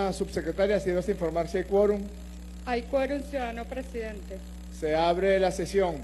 Señora subsecretaria, sírvase informar si hay quórum. Hay quórum, ciudadano presidente. Se abre la sesión.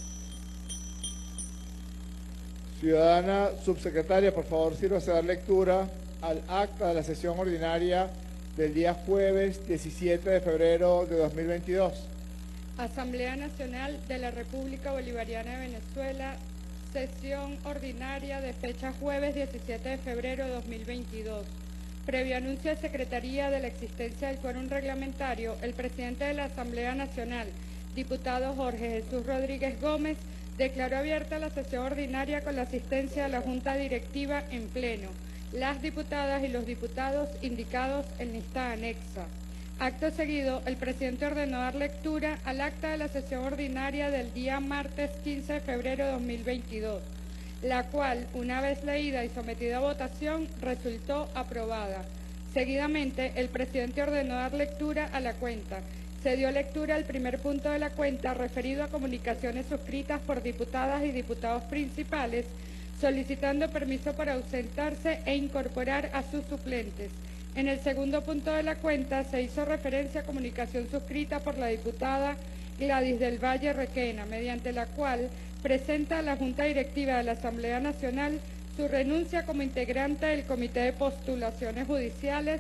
Ciudadana subsecretaria, por favor, sírvase a dar lectura al acta de la sesión ordinaria del día jueves 17 de febrero de 2022. Asamblea Nacional de la República Bolivariana de Venezuela, sesión ordinaria de fecha jueves 17 de febrero de 2022. Previo anuncio de Secretaría de la existencia del quórum reglamentario, el presidente de la Asamblea Nacional, diputado Jorge Jesús Rodríguez Gómez, declaró abierta la sesión ordinaria con la asistencia de la Junta Directiva en pleno, las diputadas y los diputados indicados en lista anexa. Acto seguido, el presidente ordenó dar lectura al acta de la sesión ordinaria del día martes 15 de febrero de 2022, la cual, una vez leída y sometida a votación, resultó aprobada. Seguidamente, el presidente ordenó dar lectura a la cuenta. Se dio lectura al primer punto de la cuenta referido a comunicaciones suscritas por diputadas y diputados principales, solicitando permiso para ausentarse e incorporar a sus suplentes. En el segundo punto de la cuenta se hizo referencia a comunicación suscrita por la diputada Gladys del Valle Requena, mediante la cual presenta a la Junta Directiva de la Asamblea Nacional su renuncia como integrante del Comité de Postulaciones Judiciales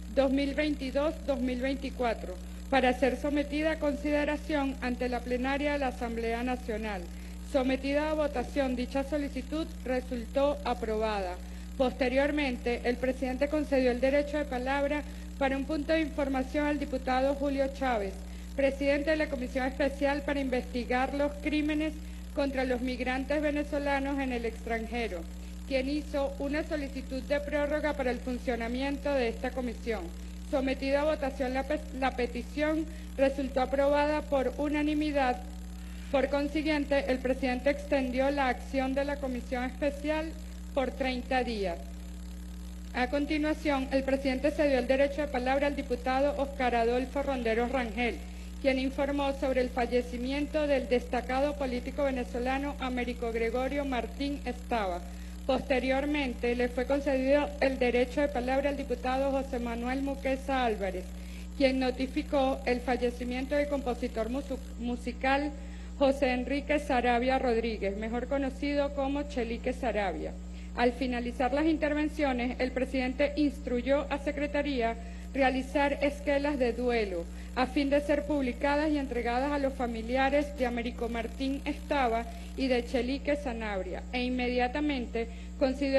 2022-2024, para ser sometida a consideración ante la plenaria de la Asamblea Nacional. Sometida a votación, dicha solicitud resultó aprobada. Posteriormente, el presidente concedió el derecho de palabra para un punto de información al diputado Julio Chávez, presidente de la Comisión Especial para investigar los crímenes contra los migrantes venezolanos en el extranjero, quien hizo una solicitud de prórroga para el funcionamiento de esta comisión. Sometida a votación la petición resultó aprobada por unanimidad. Por consiguiente, el presidente extendió la acción de la Comisión Especial por 30 días. A continuación, el presidente cedió el derecho de palabra al diputado Oscar Adolfo Ronderos Rangel, quien informó sobre el fallecimiento del destacado político venezolano Américo Gregorio Martín Estava. Posteriormente, le fue concedido el derecho de palabra al diputado José Manuel Muqueza Álvarez, quien notificó el fallecimiento del compositor musical José Enrique Saravia Rodríguez, mejor conocido como Chelique Saravia. Al finalizar las intervenciones, el presidente instruyó a Secretaría realizar esquelas de duelo a fin de ser publicadas y entregadas a los familiares de Américo Martín Estava y de Chelique Sanabria, e inmediatamente concedió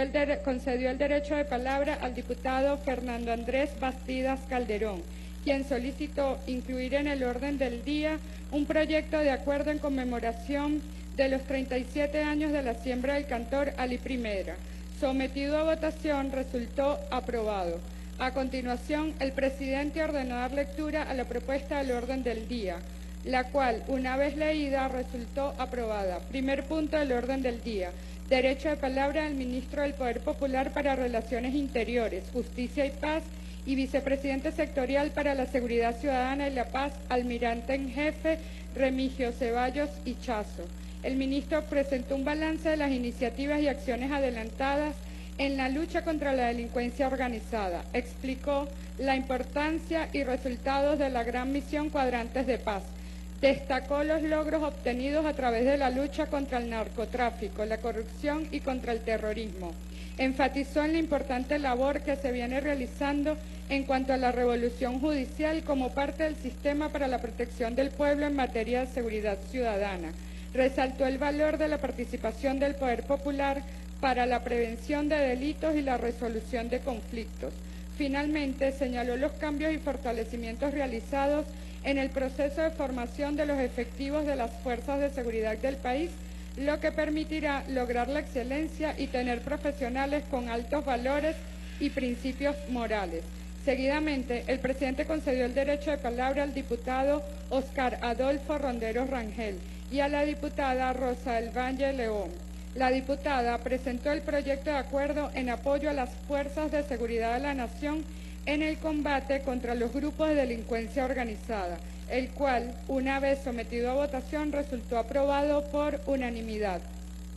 el derecho de palabra al diputado Fernando Andrés Bastidas Calderón, quien solicitó incluir en el orden del día un proyecto de acuerdo en conmemoración de los 37 años de la siembra del cantor Ali Primera. Sometido a votación, resultó aprobado. A continuación, el presidente ordenó dar lectura a la propuesta del orden del día, la cual, una vez leída, resultó aprobada. Primer punto del orden del día. Derecho de palabra del ministro del Poder Popular para Relaciones Interiores, Justicia y Paz y vicepresidente sectorial para la Seguridad Ciudadana y la Paz, almirante en jefe Remigio Ceballos Ichazo. El ministro presentó un balance de las iniciativas y acciones adelantadas en la lucha contra la delincuencia organizada. Explicó la importancia y resultados de la gran misión Cuadrantes de Paz. Destacó los logros obtenidos a través de la lucha contra el narcotráfico, la corrupción y contra el terrorismo. Enfatizó en la importante labor que se viene realizando en cuanto a la revolución judicial como parte del sistema para la protección del pueblo en materia de seguridad ciudadana. Resaltó el valor de la participación del Poder Popular para la prevención de delitos y la resolución de conflictos. Finalmente, señaló los cambios y fortalecimientos realizados en el proceso de formación de los efectivos de las fuerzas de seguridad del país, lo que permitirá lograr la excelencia y tener profesionales con altos valores y principios morales. Seguidamente, el presidente concedió el derecho de palabra al diputado Oscar Adolfo Ronderos Rangel y a la diputada Rosa del Valle León. La diputada presentó el proyecto de acuerdo en apoyo a las fuerzas de seguridad de la Nación en el combate contra los grupos de delincuencia organizada, el cual, una vez sometido a votación, resultó aprobado por unanimidad.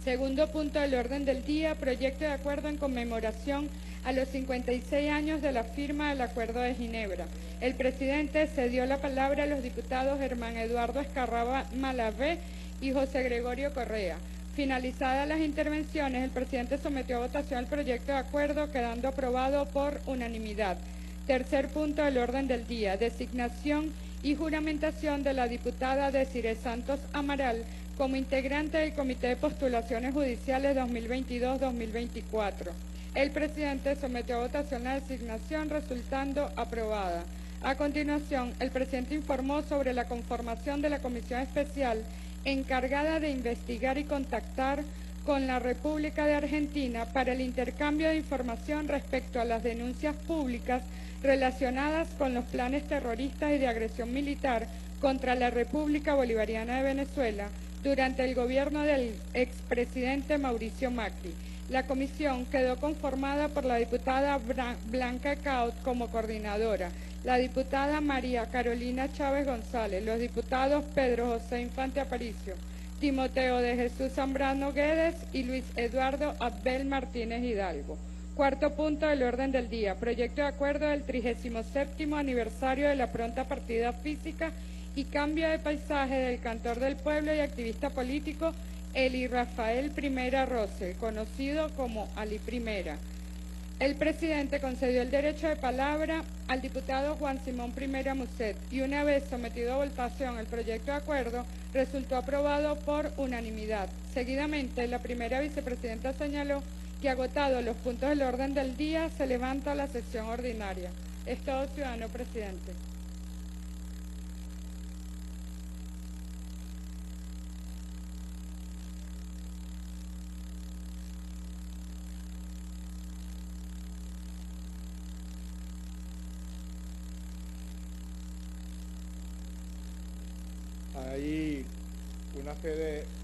Segundo punto del orden del día, proyecto de acuerdo en conmemoración a los 56 años de la firma del Acuerdo de Ginebra. El presidente cedió la palabra a los diputados Germán Eduardo Escarraba Malavé y José Gregorio Correa. Finalizadas las intervenciones, el presidente sometió a votación el proyecto de acuerdo, quedando aprobado por unanimidad. Tercer punto del orden del día, designación y juramentación de la diputada Desiree Santos Amaral como integrante del Comité de Postulaciones Judiciales 2022-2024. El presidente sometió a votación la designación, resultando aprobada. A continuación, el presidente informó sobre la conformación de la Comisión Especial encargada de investigar y contactar con la República de Argentina para el intercambio de información respecto a las denuncias públicas relacionadas con los planes terroristas y de agresión militar contra la República Bolivariana de Venezuela durante el gobierno del expresidente Mauricio Macri. La comisión quedó conformada por la diputada Blanca Caut como coordinadora, la diputada María Carolina Chávez González, los diputados Pedro José Infante Aparicio, Timoteo de Jesús Zambrano Guedes y Luis Eduardo Abel Martínez Hidalgo. Cuarto punto del orden del día, proyecto de acuerdo del 37º aniversario de la pronta partida física y cambio de paisaje del cantor del pueblo y activista político Eli Rafael Primera Rose, conocido como Ali Primera. El presidente concedió el derecho de palabra al diputado Juan Simón Primera Muset y una vez sometido a votación el proyecto de acuerdo, resultó aprobado por unanimidad. Seguidamente, la primera vicepresidenta señaló que agotados los puntos del orden del día, se levanta la sesión ordinaria. Es todo, ciudadano presidente. Hay una fe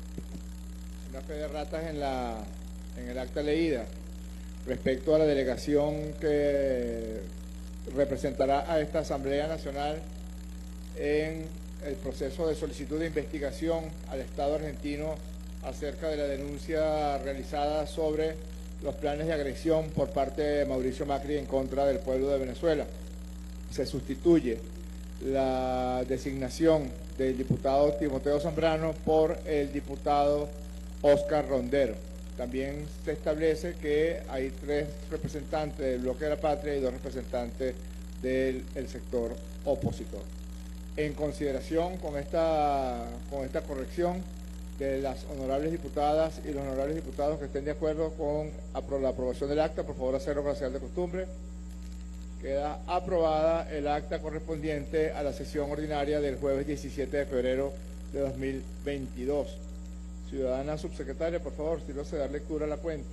de ratas en el acta leída respecto a la delegación que representará a esta Asamblea Nacional en el proceso de solicitud de investigación al Estado argentino acerca de la denuncia realizada sobre los planes de agresión por parte de Mauricio Macri en contra del pueblo de Venezuela. Se sustituye la designación del diputado Timoteo Zambrano por el diputado Óscar Rondero. También se establece que hay 3 representantes del Bloque de la Patria y 2 representantes del sector opositor. En consideración con esta corrección de las honorables diputadas y los honorables diputados que estén de acuerdo con la aprobación del acta, por favor hacerlo con la señal de costumbre. Queda aprobada el acta correspondiente a la sesión ordinaria del jueves 17 de febrero de 2022. Ciudadana subsecretaria, por favor, sírvase dar lectura a la cuenta.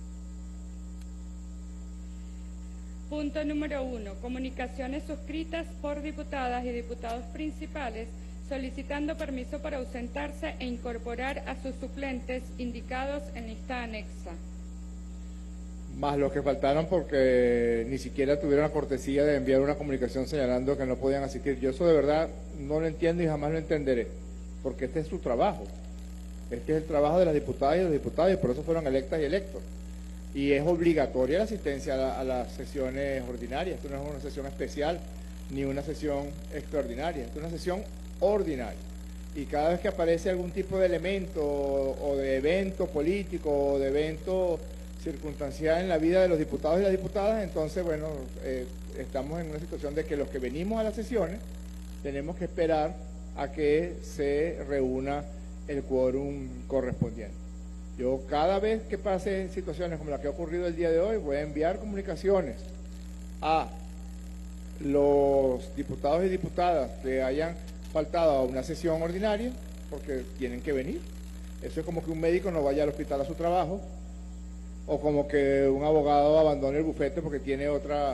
Punto número 1. Comunicaciones suscritas por diputadas y diputados principales solicitando permiso para ausentarse e incorporar a sus suplentes indicados en lista anexa. Más los que faltaron porque ni siquiera tuvieron la cortesía de enviar una comunicación señalando que no podían asistir. Yo eso de verdad no lo entiendo y jamás lo entenderé, porque este es su trabajo. Este es el trabajo de las diputadas y los diputados y por eso fueron electas y electos. Y es obligatoria la asistencia a las sesiones ordinarias. Esto no es una sesión especial ni una sesión extraordinaria. Esto es una sesión ordinaria. Y cada vez que aparece algún tipo de elemento o de evento político o de evento circunstancial en la vida de los diputados y las diputadas, entonces, bueno, estamos en una situación de que los que venimos a las sesiones tenemos que esperar a que se reúna el quórum correspondiente. Yo cada vez que pase situaciones como la que ha ocurrido el día de hoy, voy a enviar comunicaciones a los diputados y diputadas que hayan faltado a una sesión ordinaria, porque tienen que venir. Eso es como que un médico no vaya al hospital a su trabajo, o como que un abogado abandone el bufete porque tiene otro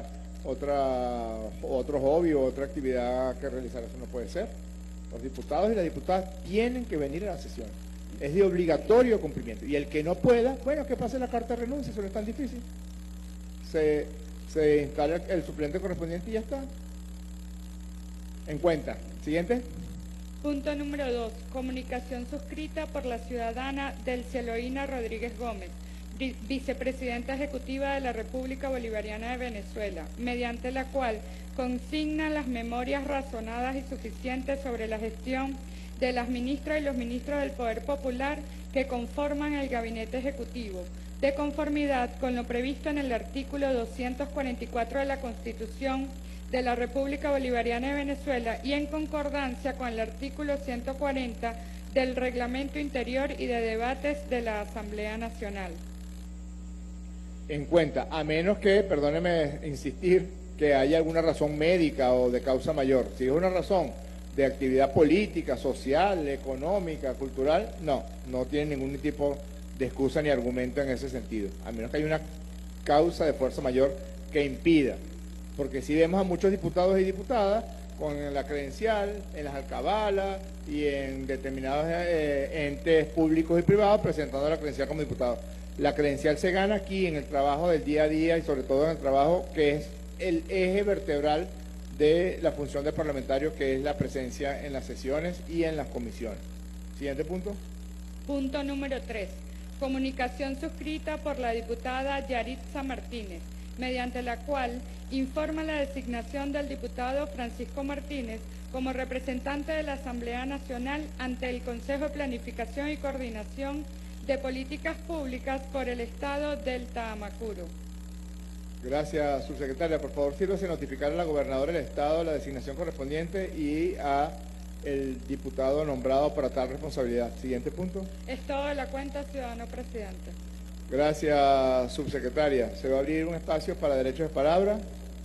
hobby o otra actividad que realizar. Eso no puede ser. Los diputados y las diputadas tienen que venir a la sesión. Es de obligatorio cumplimiento. Y el que no pueda, bueno, que pase la carta de renuncia, eso no es tan difícil. Se instala el suplente correspondiente y ya está. En cuenta. Siguiente. Punto número 2. Comunicación suscrita por la ciudadana Delcia Eloína Rodríguez Gómez, vicepresidenta ejecutiva de la República Bolivariana de Venezuela, mediante la cual consigna las memorias razonadas y suficientes sobre la gestión de las ministras y los ministros del Poder Popular que conforman el Gabinete Ejecutivo, de conformidad con lo previsto en el artículo 244 de la Constitución de la República Bolivariana de Venezuela y en concordancia con el artículo 140 del Reglamento Interior y de Debates de la Asamblea Nacional. En cuenta, a menos que, perdóneme insistir, que haya alguna razón médica o de causa mayor. Si es una razón de actividad política, social, económica, cultural, no tiene ningún tipo de excusa ni argumento en ese sentido, a menos que haya una causa de fuerza mayor que impida. Porque si vemos a muchos diputados y diputadas con la credencial en las alcabalas y en determinados entes públicos y privados presentando la credencial como diputado. La credencial se gana aquí en el trabajo del día a día y sobre todo en el trabajo que es el eje vertebral de la función del parlamentario, que es la presencia en las sesiones y en las comisiones. Siguiente punto. Punto número 3. Comunicación suscrita por la diputada Yaritza Martínez, mediante la cual informa la designación del diputado Francisco Martínez como representante de la Asamblea Nacional ante el Consejo de Planificación y Coordinación de Políticas Públicas por el Estado del Taamacuro. Gracias, subsecretaria. Por favor, sírvase notificar a la gobernadora del Estado la designación correspondiente y a el diputado nombrado para tal responsabilidad. Siguiente punto. Es todo de la cuenta, ciudadano presidente. Gracias, subsecretaria. Se va a abrir un espacio para derechos de palabra.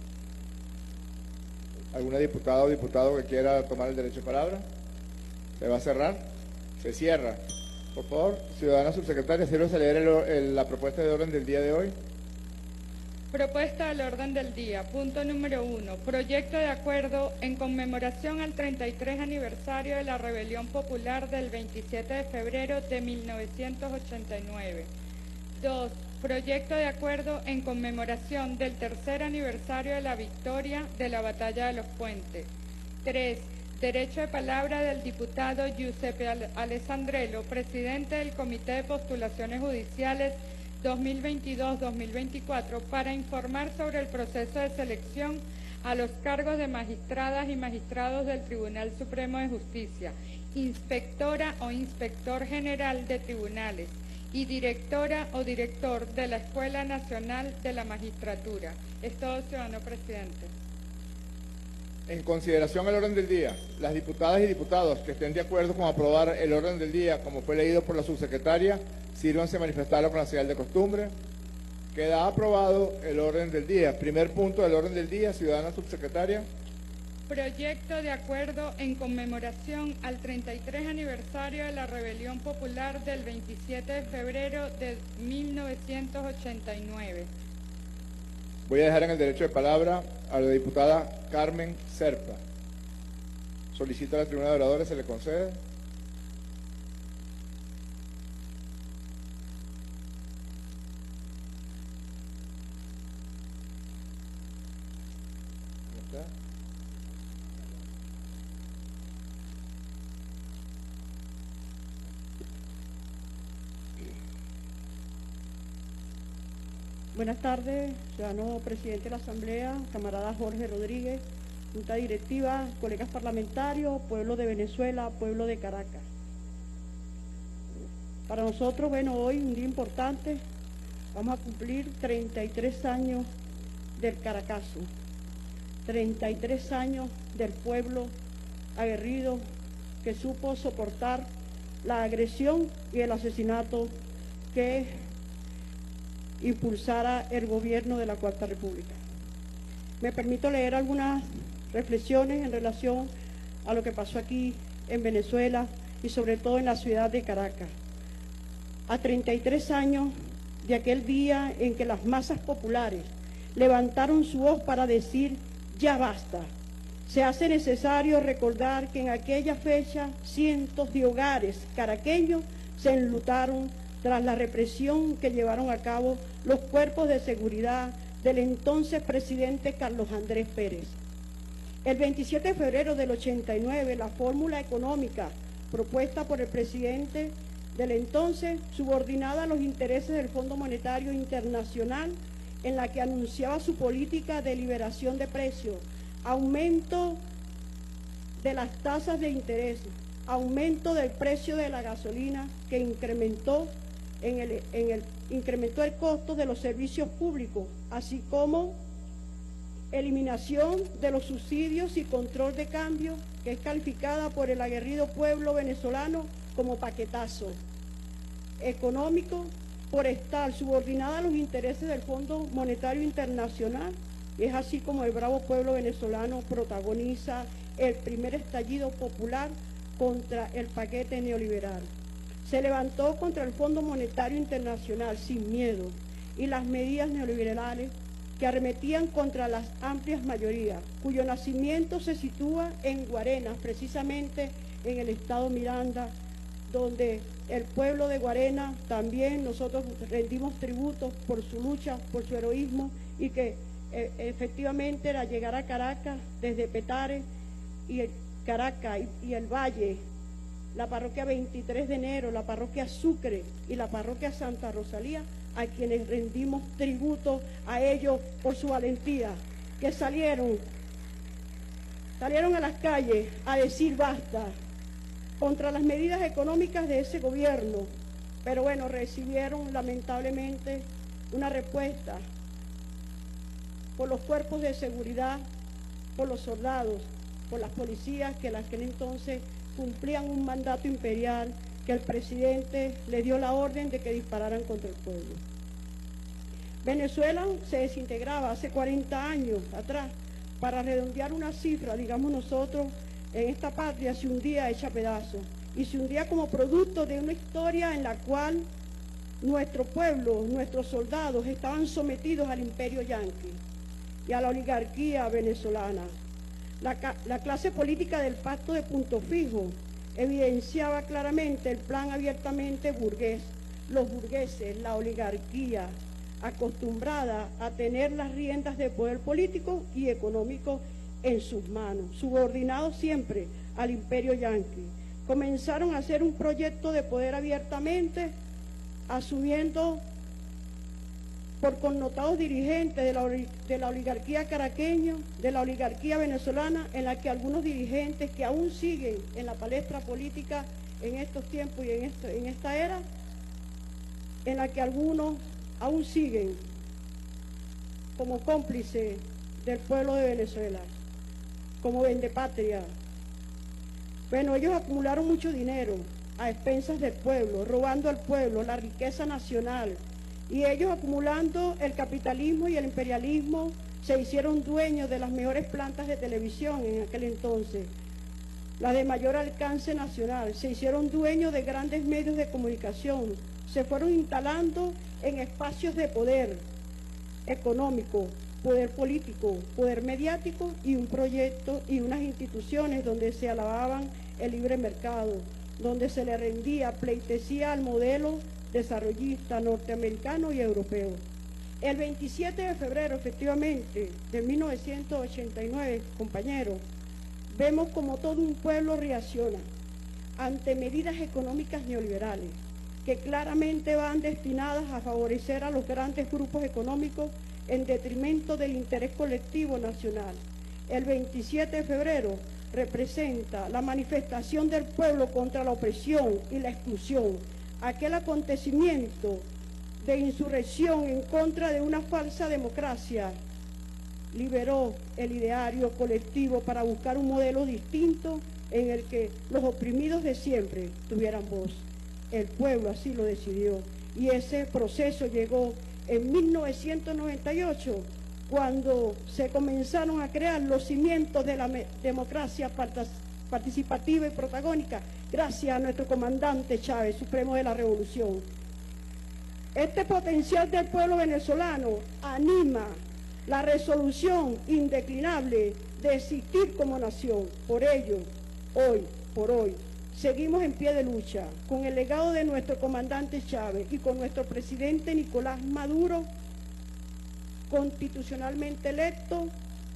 ¿Alguna diputada o diputado que quiera tomar el derecho de palabra? ¿Se va a cerrar? Se cierra. Por favor, ciudadana subsecretaria, sírvase a leer la propuesta de orden del día de hoy. Propuesta del orden del día. Punto número 1. Proyecto de acuerdo en conmemoración al 33 aniversario de la Rebelión Popular del 27 de febrero de 1989. 2. Proyecto de acuerdo en conmemoración del tercer aniversario de la victoria de la Batalla de los Puentes. 3. Derecho de palabra del diputado Giuseppe Alessandrello, presidente del Comité de Postulaciones Judiciales 2022-2024, para informar sobre el proceso de selección a los cargos de magistradas y magistrados del Tribunal Supremo de Justicia, inspectora o inspector general de tribunales y directora o director de la Escuela Nacional de la Magistratura. Es todo, ciudadano presidente. En consideración al orden del día, las diputadas y diputados que estén de acuerdo con aprobar el orden del día como fue leído por la subsecretaria, sírvanse a manifestarlo con la señal de costumbre. Queda aprobado el orden del día. Primer punto del orden del día, ciudadana subsecretaria. Proyecto de acuerdo en conmemoración al 33 aniversario de la Rebelión Popular del 27 de febrero de 1989. Voy a dejar en el derecho de palabra a la diputada Carmen Serpa. Solicito a la tribuna de oradores, se le concede. Buenas tardes, ciudadano presidente de la Asamblea, camarada Jorge Rodríguez, junta directiva, colegas parlamentarios, pueblo de Venezuela, pueblo de Caracas. Para nosotros, bueno, hoy un día importante, vamos a cumplir 33 años del Caracazo, 33 años del pueblo aguerrido que supo soportar la agresión y el asesinato que impulsara el gobierno de la Cuarta República. Me permito leer algunas reflexiones en relación a lo que pasó aquí en Venezuela y sobre todo en la ciudad de Caracas. A 33 años de aquel día en que las masas populares levantaron su voz para decir ya basta, se hace necesario recordar que en aquella fecha cientos de hogares caraqueños se enlutaron tras la represión que llevaron a cabo los cuerpos de seguridad del entonces presidente Carlos Andrés Pérez. El 27 de febrero del 89, la fórmula económica propuesta por el presidente del entonces, subordinada a los intereses del Fondo Monetario Internacional, en la que anunciaba su política de liberación de precios, aumento de las tasas de interés, aumento del precio de la gasolina, que incrementó el costo de los servicios públicos, así como eliminación de los subsidios y control de cambio, que es calificada por el aguerrido pueblo venezolano como paquetazo económico, por estar subordinada a los intereses del Fondo Monetario Internacional. Es así como el bravo pueblo venezolano protagoniza el primer estallido popular contra el paquete neoliberal. Se levantó contra el Fondo Monetario Internacional sin miedo y las medidas neoliberales que arremetían contra las amplias mayorías, cuyo nacimiento se sitúa en Guarenas, precisamente en el estado Miranda, donde el pueblo de Guarena también nosotros rendimos tributos por su lucha, por su heroísmo, y que efectivamente era llegar a Caracas desde Petare y Caracas y el Valle, la parroquia 23 de enero, la parroquia Sucre y la parroquia Santa Rosalía, a quienes rendimos tributo a ellos por su valentía, que salieron a las calles a decir basta contra las medidas económicas de ese gobierno, pero bueno, recibieron lamentablemente una respuesta por los cuerpos de seguridad, por los soldados, por las policías que en aquel entonces cumplían un mandato imperial que el presidente le dio la orden de que dispararan contra el pueblo. Venezuela se desintegraba hace 40 años atrás. Para redondear una cifra, digamos nosotros, en esta patria se hundía hecha pedazos, y se hundía como producto de una historia en la cual nuestro pueblo, nuestros soldados estaban sometidos al imperio yanqui y a la oligarquía venezolana. La clase política del Pacto de Punto Fijo evidenciaba claramente el plan abiertamente burgués, los burgueses, la oligarquía, acostumbrada a tener las riendas de poder político y económico en sus manos, subordinados siempre al imperio yanqui. Comenzaron a hacer un proyecto de poder abiertamente, asumiendo por connotados dirigentes de la oligarquía caraqueña, de la oligarquía venezolana, en la que algunos dirigentes que aún siguen en la palestra política en estos tiempos y en esta era, en la que algunos aún siguen como cómplices del pueblo de Venezuela, como vendepatria. Bueno, ellos acumularon mucho dinero a expensas del pueblo, robando al pueblo la riqueza nacional, y ellos, acumulando el capitalismo y el imperialismo, se hicieron dueños de las mejores plantas de televisión en aquel entonces, las de mayor alcance nacional, se hicieron dueños de grandes medios de comunicación, se fueron instalando en espacios de poder económico, poder político, poder mediático y un proyecto y unas instituciones donde se alababan el libre mercado, donde se le rendía pleitesía al modelo desarrollista norteamericano y europeo. El 27 de febrero, efectivamente, de 1989, compañeros, vemos como todo un pueblo reacciona ante medidas económicas neoliberales que claramente van destinadas a favorecer a los grandes grupos económicos en detrimento del interés colectivo nacional. El 27 de febrero representa la manifestación del pueblo contra la opresión y la exclusión, aquel acontecimiento de insurrección en contra de una falsa democracia. Liberó el ideario colectivo para buscar un modelo distinto en el que los oprimidos de siempre tuvieran voz. El pueblo así lo decidió, y ese proceso llegó en 1998, cuando se comenzaron a crear los cimientos de la democracia participativa y protagónica, gracias a nuestro comandante Chávez, supremo de la revolución. Este potencial del pueblo venezolano anima la resolución indeclinable de existir como nación. Por ello, por hoy, seguimos en pie de lucha, con el legado de nuestro comandante Chávez y con nuestro presidente Nicolás Maduro, constitucionalmente electo,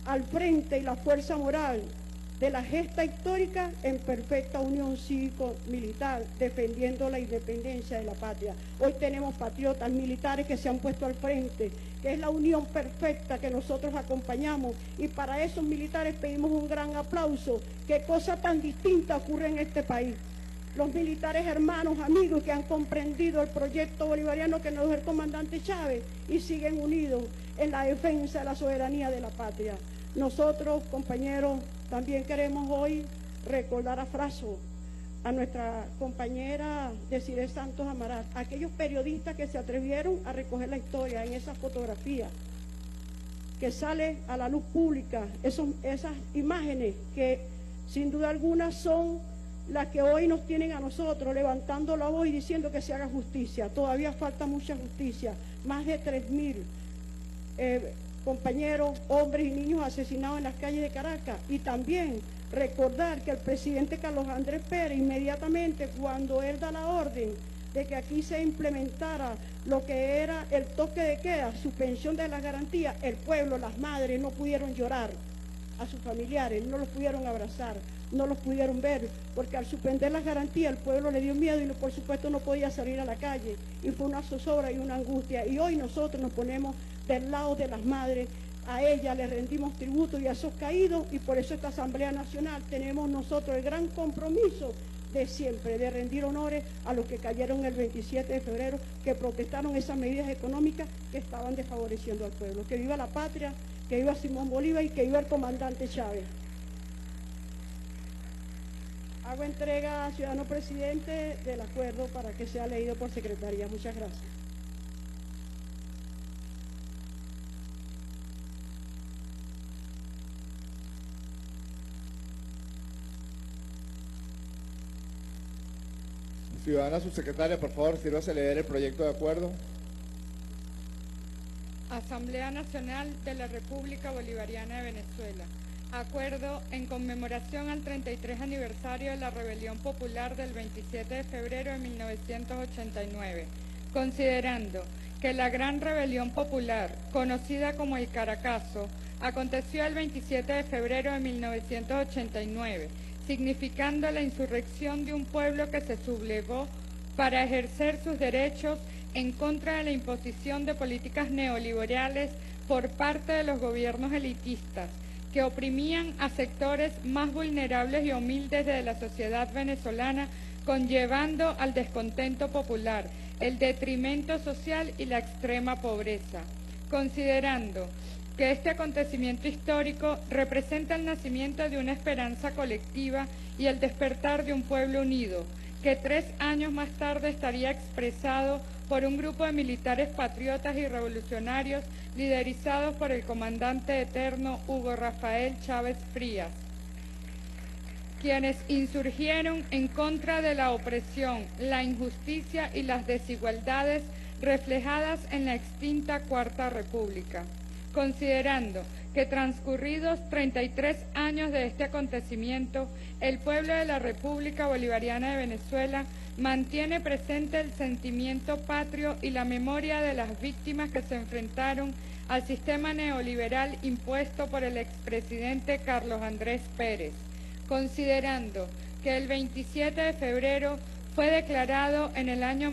al frente y la fuerza moral de la gesta histórica en perfecta unión cívico-militar, defendiendo la independencia de la patria. Hoy tenemos patriotas militares que se han puesto al frente, que es la unión perfecta que nosotros acompañamos, y para esos militares pedimos un gran aplauso. Qué cosa tan distinta ocurre en este país. Los militares hermanos, amigos que han comprendido el proyecto bolivariano que nos dejó el comandante Chávez y siguen unidos en la defensa de la soberanía de la patria. Nosotros, compañeros, también queremos hoy recordar a Fraso, a nuestra compañera Desiree Santos Amaral, aquellos periodistas que se atrevieron a recoger la historia en esa fotografía que sale a la luz pública, esas imágenes que sin duda alguna son las que hoy nos tienen a nosotros levantando la voz y diciendo que se haga justicia. Todavía falta mucha justicia, más de 3.000 compañeros, hombres y niños asesinados en las calles de Caracas. Y también recordar que el presidente Carlos Andrés Pérez, inmediatamente cuando él da la orden de que aquí se implementara lo que era el toque de queda, suspensión de las garantías, el pueblo, las madres no pudieron llorar a sus familiares, no los pudieron abrazar, no los pudieron ver, porque al suspender las garantías el pueblo le dio miedo y por supuesto no podía salir a la calle, y fue una zozobra y una angustia. Y hoy nosotros nos ponemos del lado de las madres, a ellas les rendimos tributo y a esos caídos, y por eso esta Asamblea Nacional tenemos nosotros el gran compromiso de siempre, de rendir honores a los que cayeron el 27 de febrero, que protestaron esas medidas económicas que estaban desfavoreciendo al pueblo. Que viva la patria, que viva Simón Bolívar y que viva el comandante Chávez. Hago entrega, ciudadano presidente, del acuerdo para que sea leído por secretaría. Muchas gracias. Ciudadana subsecretaria, por favor, sírvase a leer el proyecto de acuerdo. Asamblea Nacional de la República Bolivariana de Venezuela. Acuerdo en conmemoración al 33 aniversario de la Rebelión Popular del 27 de febrero de 1989. Considerando que la Gran Rebelión Popular, conocida como el Caracazo, aconteció el 27 de febrero de 1989, significando la insurrección de un pueblo que se sublevó para ejercer sus derechos en contra de la imposición de políticas neoliberales por parte de los gobiernos elitistas que oprimían a sectores más vulnerables y humildes de la sociedad venezolana, conllevando al descontento popular, el detrimento social y la extrema pobreza. Considerando que este acontecimiento histórico representa el nacimiento de una esperanza colectiva y el despertar de un pueblo unido, que 3 años más tarde estaría expresado por un grupo de militares patriotas y revolucionarios liderizados por el comandante eterno Hugo Rafael Chávez Frías, quienes insurgieron en contra de la opresión, la injusticia y las desigualdades reflejadas en la extinta Cuarta República. Considerando que transcurridos 33 años de este acontecimiento, el pueblo de la República Bolivariana de Venezuela mantiene presente el sentimiento patrio y la memoria de las víctimas que se enfrentaron al sistema neoliberal impuesto por el expresidente Carlos Andrés Pérez. Considerando que el 27 de febrero fue declarado en el año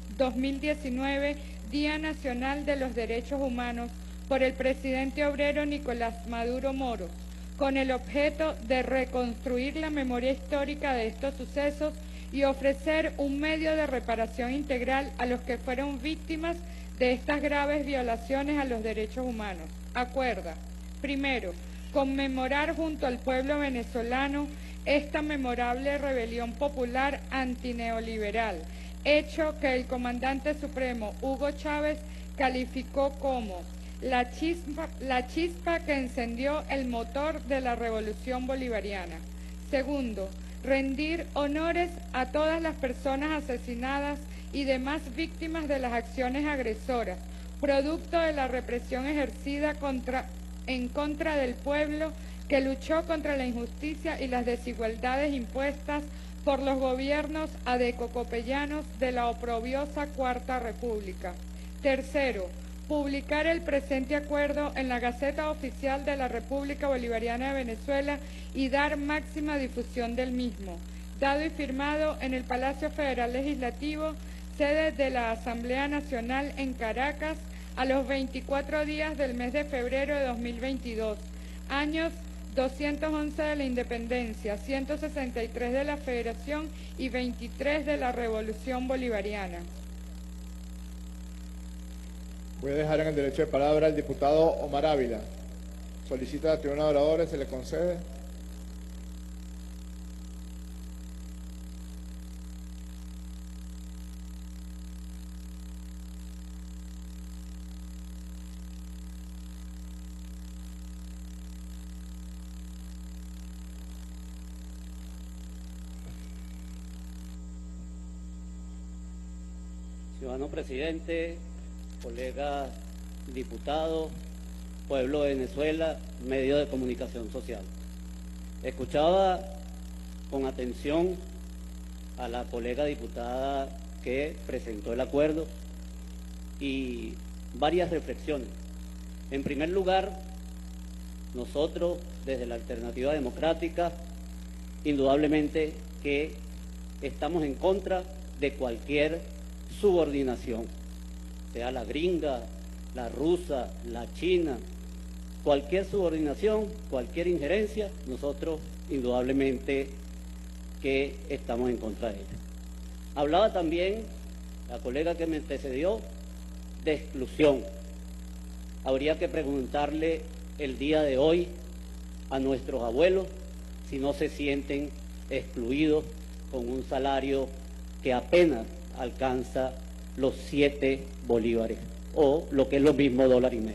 2019 Día Nacional de los Derechos Humanos por el presidente obrero Nicolás Maduro Moro, con el objeto de reconstruir la memoria histórica de estos sucesos y ofrecer un medio de reparación integral a los que fueron víctimas de estas graves violaciones a los derechos humanos. Acuerda, primero, conmemorar junto al pueblo venezolano esta memorable rebelión popular antineoliberal, hecho que el comandante supremo Hugo Chávez calificó como la chispa que encendió el motor de la revolución bolivariana. Segundo, rendir honores a todas las personas asesinadas y demás víctimas de las acciones agresoras, producto de la represión ejercida en contra del pueblo que luchó contra la injusticia y las desigualdades impuestas por los gobiernos adecocopellanos de la oprobiosa Cuarta República. Tercero, publicar el presente acuerdo en la Gaceta Oficial de la República Bolivariana de Venezuela y dar máxima difusión del mismo, dado y firmado en el Palacio Federal Legislativo, sede de la Asamblea Nacional en Caracas, a los 24 días del mes de febrero de 2022, años 211 de la Independencia, 163 de la Federación y 23 de la Revolución Bolivariana. Voy a dejar en el derecho de palabra al diputado Omar Ávila. Solicita la tribuna de oradores, se le concede. Ciudadano presidente, colegas diputados, pueblo de Venezuela, medios de comunicación social. Escuchaba con atención a la colega diputada que presentó el acuerdo y varias reflexiones. En primer lugar, nosotros desde la Alternativa Democrática, indudablemente que estamos en contra de cualquier subordinación, sea la gringa, la rusa, la china, cualquier subordinación, cualquier injerencia, nosotros indudablemente que estamos en contra de ella. Hablaba también la colega que me antecedió de exclusión. Habría que preguntarle el día de hoy a nuestros abuelos si no se sienten excluidos con un salario que apenas alcanza los 7 bolívares o lo que es lo mismo $1.50.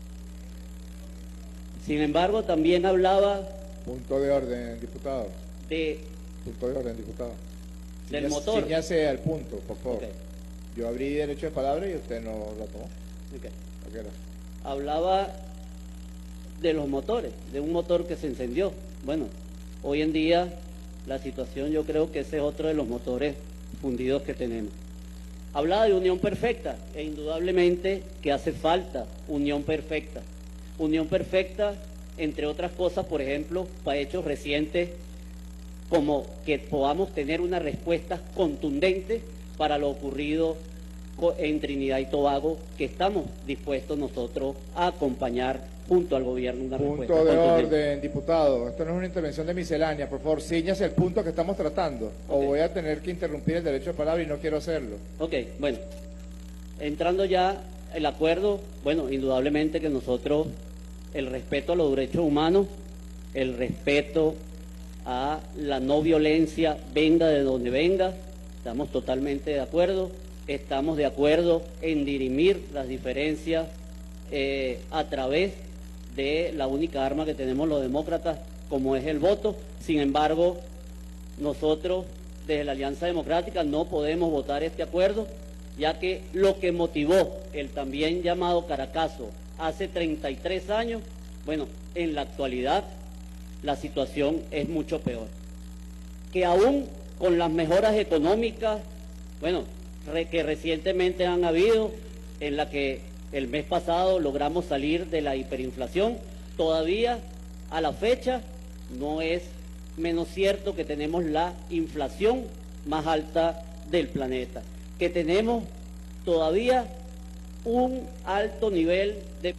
Sin embargo, también hablaba Punto de orden, diputado. Punto de orden, diputado. Del motor. Ciñase al punto, por favor. Okay. Yo abrí derecho de palabra y usted no lo tomó. Okay. Okay. Hablaba de los motores, de un motor que se encendió. Bueno, hoy en día la situación, yo creo que ese es otro de los motores fundidos que tenemos. Hablaba de unión perfecta, e indudablemente que hace falta unión perfecta. Unión perfecta, entre otras cosas, por ejemplo, para hechos recientes, como que podamos tener una respuesta contundente para lo ocurrido en Trinidad y Tobago, que estamos dispuestos nosotros a acompañar junto al gobierno una respuesta Punto de contundente. orden, diputado. Esto no es una intervención de miscelánea. Por favor, ciñase el punto que estamos tratando. O Ok. voy a tener que interrumpir el derecho de palabra y no quiero hacerlo. Ok, bueno, entrando ya el acuerdo, bueno, indudablemente que nosotros, el respeto a los derechos humanos, el respeto a la no violencia, venga de donde venga, estamos totalmente de acuerdo. Estamos de acuerdo en dirimir las diferencias a través de la única arma que tenemos los demócratas, como es el voto. Sin embargo, nosotros desde la Alianza Democrática no podemos votar este acuerdo, ya que lo que motivó el también llamado Caracazo hace 33 años, bueno, en la actualidad la situación es mucho peor. Que aún con las mejoras económicas, bueno, que recientemente han habido, en la que el mes pasado logramos salir de la hiperinflación, todavía a la fecha no es menos cierto que tenemos la inflación más alta del planeta, que tenemos todavía un alto nivel de...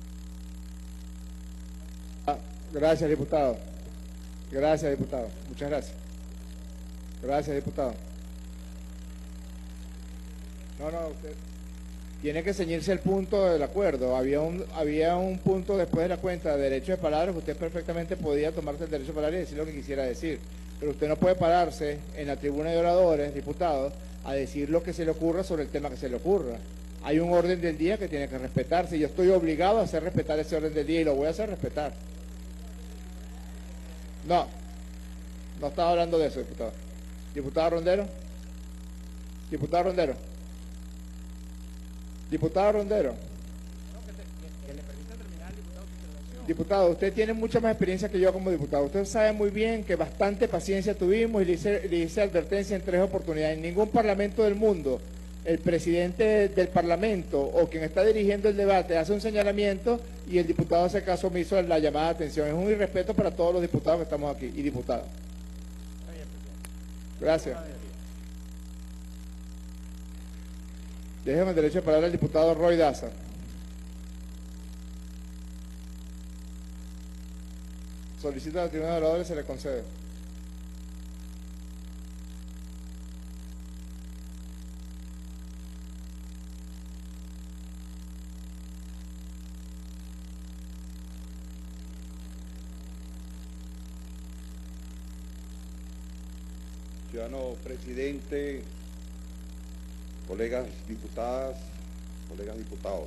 Gracias, diputado. Gracias, diputado. Muchas gracias. Gracias, diputado. No, usted tiene que ceñirse el punto del acuerdo. Había un punto después de la cuenta de derecho de palabra que usted perfectamente podía tomarse el derecho de palabra y decir lo que quisiera decir. Pero usted no puede pararse en la tribuna de oradores, diputado, a decir lo que se le ocurra sobre el tema que se le ocurra. Hay un orden del día que tiene que respetarse y yo estoy obligado a hacer respetar ese orden del día y lo voy a hacer respetar. No estaba hablando de eso, diputado. Diputado Rondero. Diputado Rondero. Diputado Rondero. Diputado, usted tiene mucha más experiencia que yo como diputado. Usted sabe muy bien que bastante paciencia tuvimos y le hice advertencia en 3 oportunidades. En ningún parlamento del mundo el presidente del Parlamento o quien está dirigiendo el debate hace un señalamiento y el diputado hace caso omiso a la llamada de atención. Es un irrespeto para todos los diputados que estamos aquí y diputadas. Gracias. Déjeme el derecho de palabra al diputado Roy Daza. Solicita a la tribuna de oradores y se le concede. Ciudadano presidente, colegas diputadas, colegas diputados.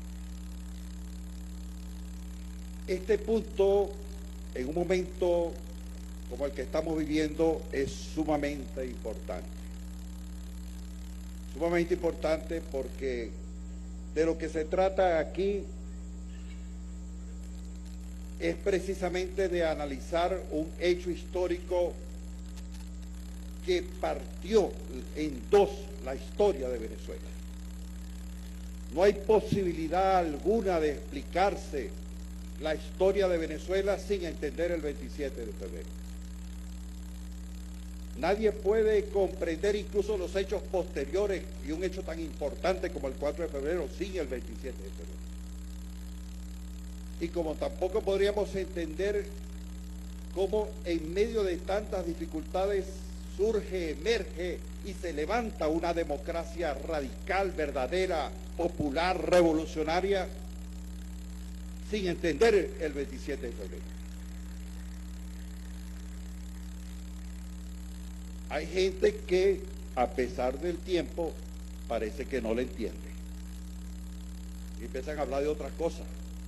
Este punto, en un momento como el que estamos viviendo, es sumamente importante. Sumamente importante porque de lo que se trata aquí es precisamente de analizar un hecho histórico que partió en dos la historia de Venezuela. No hay posibilidad alguna de explicarse la historia de Venezuela sin entender el 27 de febrero. Nadie puede comprender incluso los hechos posteriores y un hecho tan importante como el 4 de febrero sin el 27 de febrero. Y como tampoco podríamos entender cómo en medio de tantas dificultades surge, emerge y se levanta una democracia radical, verdadera, popular, revolucionaria, sin entender el 27 de febrero. Hay gente que, a pesar del tiempo, parece que no lo entiende. Y empiezan a hablar de otras cosas.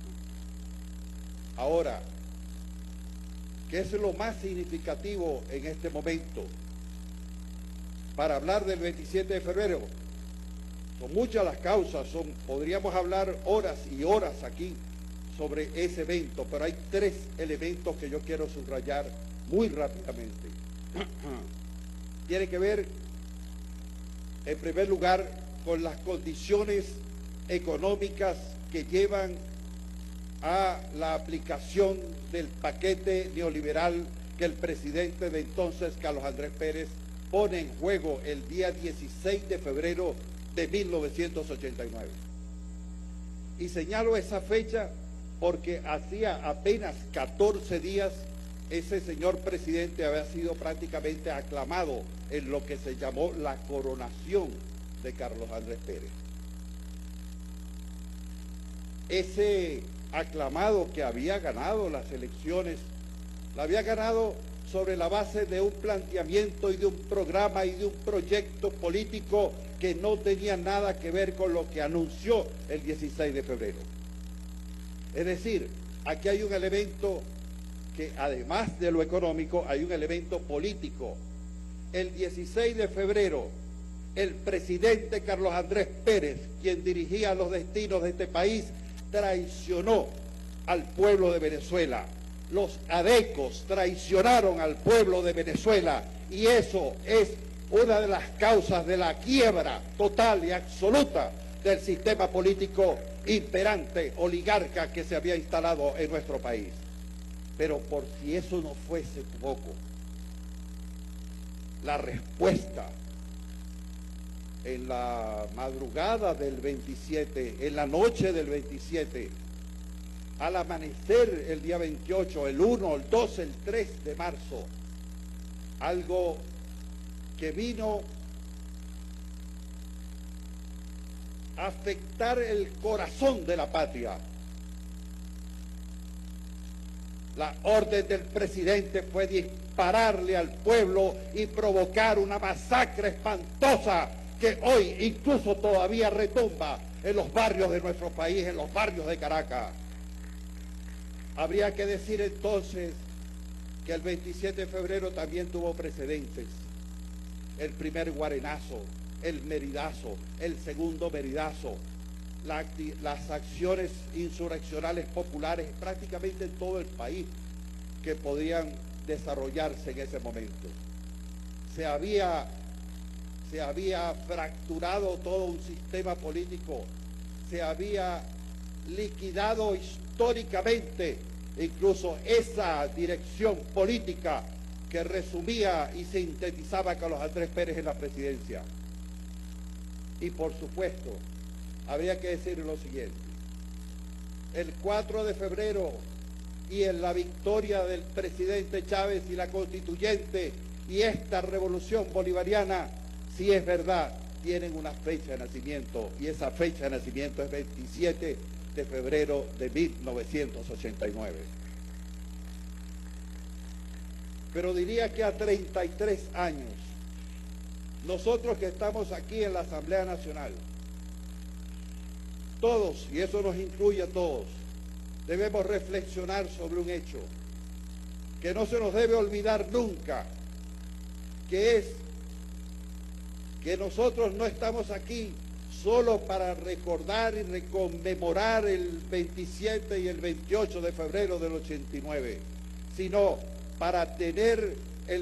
Ahora, ¿qué es lo más significativo en este momento para hablar del 27 de febrero? Son muchas las causas, podríamos hablar horas y horas aquí sobre ese evento, pero hay tres elementos que yo quiero subrayar muy rápidamente. Tiene que ver, en primer lugar, con las condiciones económicas que llevan a la aplicación del paquete neoliberal que el presidente de entonces, Carlos Andrés Pérez, pone en juego el día 16 de febrero de 1989. Y señalo esa fecha porque hacía apenas 14 días ese señor presidente había sido prácticamente aclamado en lo que se llamó la coronación de Carlos Andrés Pérez. Ese aclamado que había ganado las elecciones, la había ganado sobre la base de un planteamiento y de un programa y de un proyecto político que no tenía nada que ver con lo que anunció el 16 de febrero. Es decir, aquí hay un elemento que además de lo económico hay un elemento político. El 16 de febrero, el presidente Carlos Andrés Pérez, quien dirigía los destinos de este país, traicionó al pueblo de Venezuela. Los adecos traicionaron al pueblo de Venezuela y eso es una de las causas de la quiebra total y absoluta del sistema político imperante, oligarca que se había instalado en nuestro país. Pero por si eso no fuese poco, la respuesta en la madrugada del 27, en la noche del 27, al amanecer el día 28, el 1, el 2, el 3 de marzo, algo que vino a afectar el corazón de la patria. La orden del presidente fue dispararle al pueblo y provocar una masacre espantosa que hoy incluso todavía retumba en los barrios de nuestro país, en los barrios de Caracas. Habría que decir entonces que el 27 de febrero también tuvo precedentes. El primer guarenazo, el meridazo, el segundo meridazo, las acciones insurreccionales populares prácticamente en todo el país que podían desarrollarse en ese momento. Se había se había fracturado todo un sistema político, se había liquidado históricamente incluso esa dirección política que resumía y sintetizaba a Carlos Andrés Pérez en la presidencia. Y por supuesto, habría que decir lo siguiente: el 4 de febrero y en la victoria del presidente Chávez y la constituyente y esta revolución bolivariana, si es verdad, tienen una fecha de nacimiento, y esa fecha de nacimiento es 27 de febrero de 1989. Pero diría que a 33 años, nosotros que estamos aquí en la Asamblea Nacional, todos, y eso nos incluye a todos, debemos reflexionar sobre un hecho que no se nos debe olvidar nunca, que es que nosotros no estamos aquí solo para recordar y reconmemorar el 27 y el 28 de febrero del 89, sino para tener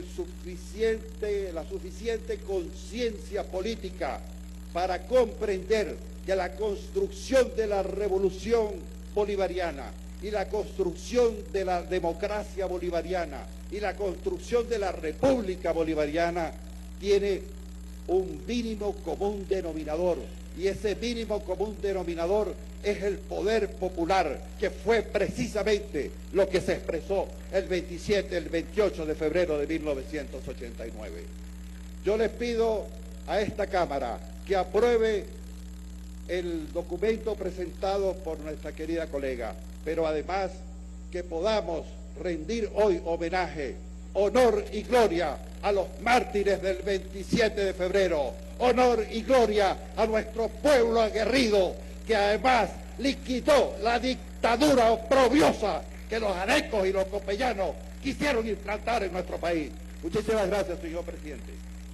la suficiente conciencia política para comprender que la construcción de la revolución bolivariana y la construcción de la democracia bolivariana y la construcción de la república bolivariana tiene un mínimo común denominador, y ese mínimo común denominador es el poder popular, que fue precisamente lo que se expresó el 27, el 28 de febrero de 1989. Yo les pido a esta Cámara que apruebe el documento presentado por nuestra querida colega, pero además que podamos rendir hoy homenaje, honor y gloria a los mártires del 27 de febrero, honor y gloria a nuestro pueblo aguerrido, que además liquidó la dictadura oprobiosa que los anecos y los copellanos quisieron implantar en nuestro país. Muchísimas gracias, señor presidente.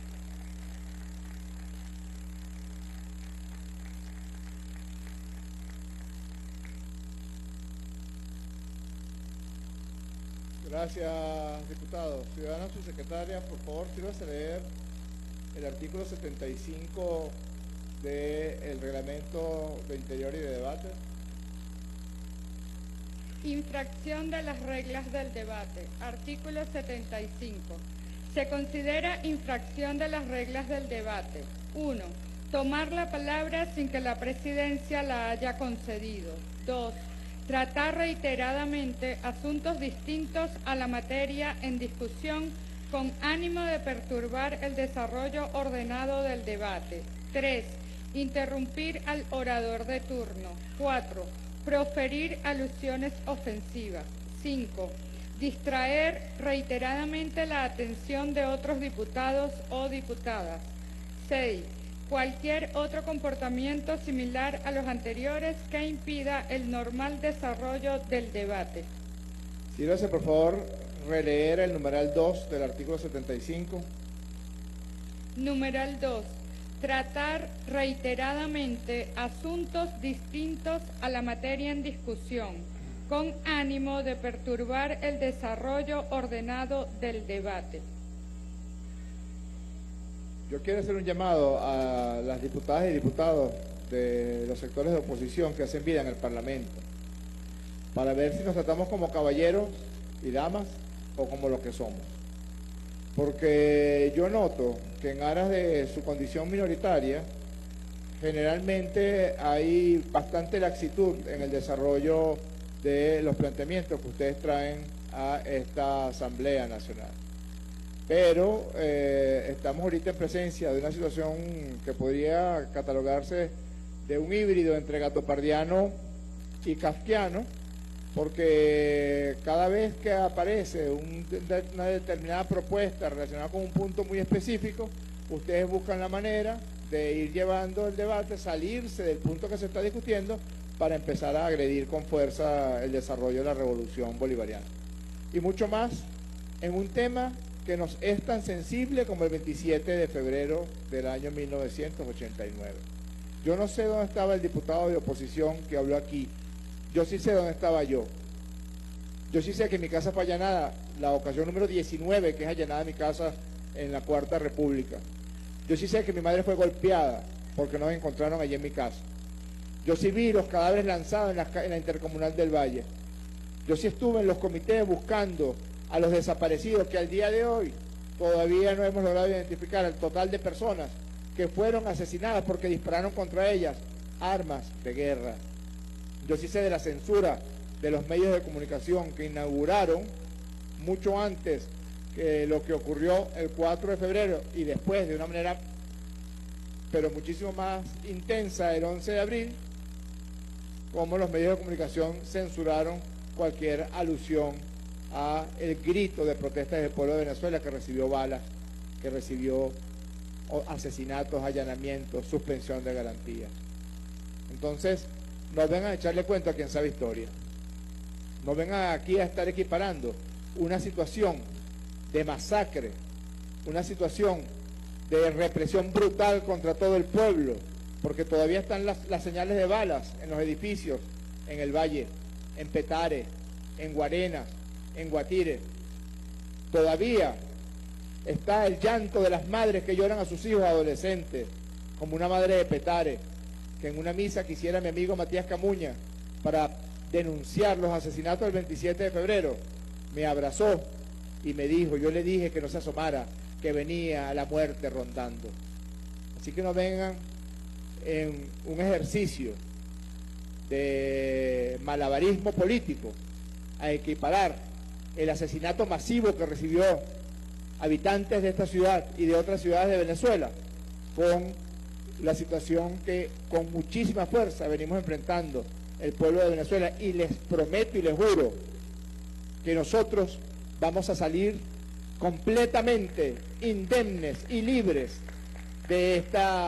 Gracias, diputado. Ciudadana subsecretaria, por favor, sírvase a leer el artículo 75 del Reglamento de Interior y de Debate. Infracción de las reglas del debate. Artículo 75. Se considera infracción de las reglas del debate. 1. Tomar la palabra sin que la presidencia la haya concedido. 2. Tratar reiteradamente asuntos distintos a la materia en discusión con ánimo de perturbar el desarrollo ordenado del debate. 3. Interrumpir al orador de turno. 4. Proferir alusiones ofensivas. 5. Distraer reiteradamente la atención de otros diputados o diputadas. 6. Cualquier otro comportamiento similar a los anteriores que impida el normal desarrollo del debate. Sírvase, por favor, releer el numeral 2 del artículo 75. Numeral 2. Tratar reiteradamente asuntos distintos a la materia en discusión, con ánimo de perturbar el desarrollo ordenado del debate. Yo quiero hacer un llamado a las diputadas y diputados de los sectores de oposición que hacen vida en el Parlamento, para ver si nos tratamos como caballeros y damas o como lo que somos. Porque yo noto que en aras de su condición minoritaria, generalmente hay bastante laxitud en el desarrollo de los planteamientos que ustedes traen a esta Asamblea Nacional. Pero estamos ahorita en presencia de una situación que podría catalogarse de un híbrido entre gatopardiano y kafkiano, porque cada vez que aparece una determinada propuesta relacionada con un punto muy específico, ustedes buscan la manera de ir llevando el debate, salirse del punto que se está discutiendo para empezar a agredir con fuerza el desarrollo de la revolución bolivariana. Y mucho más en un tema que nos es tan sensible como el 27 de febrero del año 1989. Yo no sé dónde estaba el diputado de oposición que habló aquí. Yo sí sé dónde estaba yo. Yo sí sé que mi casa fue allanada, la ocasión número 19, que es allanada mi casa en la Cuarta República. Yo sí sé que mi madre fue golpeada porque nos encontraron allí en mi casa. Yo sí vi los cadáveres lanzados en la Intercomunal del Valle. Yo sí estuve en los comités buscando a los desaparecidos, que al día de hoy todavía no hemos logrado identificar el total de personas que fueron asesinadas porque dispararon contra ellas armas de guerra. Yo sí sé de la censura de los medios de comunicación que inauguraron mucho antes que lo que ocurrió el 4 de febrero y después de una manera pero muchísimo más intensa el 11 de abril, como los medios de comunicación censuraron cualquier alusión a el grito de protesta del pueblo de Venezuela, que recibió balas, que recibió asesinatos, allanamientos, suspensión de garantías. Entonces, no vengan a echarle cuento a quien sabe historia. No vengan aquí a estar equiparando una situación de masacre, una situación de represión brutal contra todo el pueblo, porque todavía están las señales de balas en los edificios, en el Valle, en Petare, en Guarenas, en Guatire. Todavía está el llanto de las madres que lloran a sus hijos adolescentes, como una madre de Petare, que en una misa que hiciera mi amigo Matías Camuña para denunciar los asesinatos del 27 de febrero, me abrazó y me dijo, yo le dije que no se asomara, que venía la muerte rondando. Así que no vengan en un ejercicio de malabarismo político a equiparar el asesinato masivo que recibió habitantes de esta ciudad y de otras ciudades de Venezuela con la situación que con muchísima fuerza venimos enfrentando el pueblo de Venezuela, y les prometo y les juro que nosotros vamos a salir completamente indemnes y libres de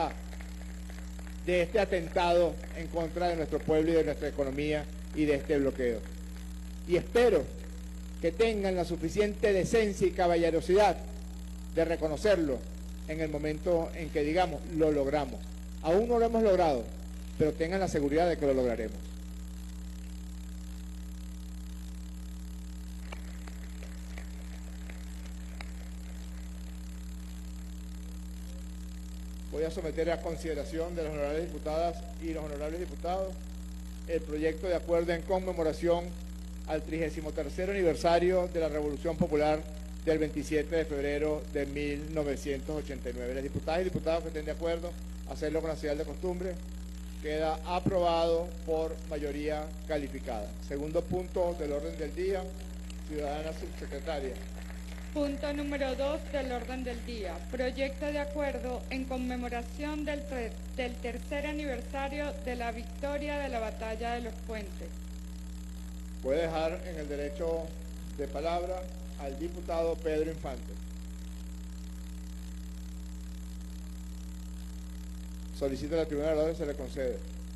este atentado en contra de nuestro pueblo y de nuestra economía y de este bloqueo. Y espero que tengan la suficiente decencia y caballerosidad de reconocerlo en el momento en que digamos, lo logramos. Aún no lo hemos logrado, pero tengan la seguridad de que lo lograremos. Voy a someter a consideración de las honorables diputadas y los honorables diputados el proyecto de acuerdo en conmemoración al 33º aniversario de la Revolución Popular del 27 de febrero de 1989. Las diputadas y diputados que estén de acuerdo, hacerlo con la señal de costumbre. Queda aprobado por mayoría calificada. Segundo punto del orden del día, ciudadana subsecretaria. Punto número 2 del orden del día. Proyecto de acuerdo en conmemoración del tercer aniversario de la victoria de la Batalla de los Puentes. Voy a dejar en el derecho de palabra al diputado Pedro Infante. Solicito a la tribuna de la orden, se le concede.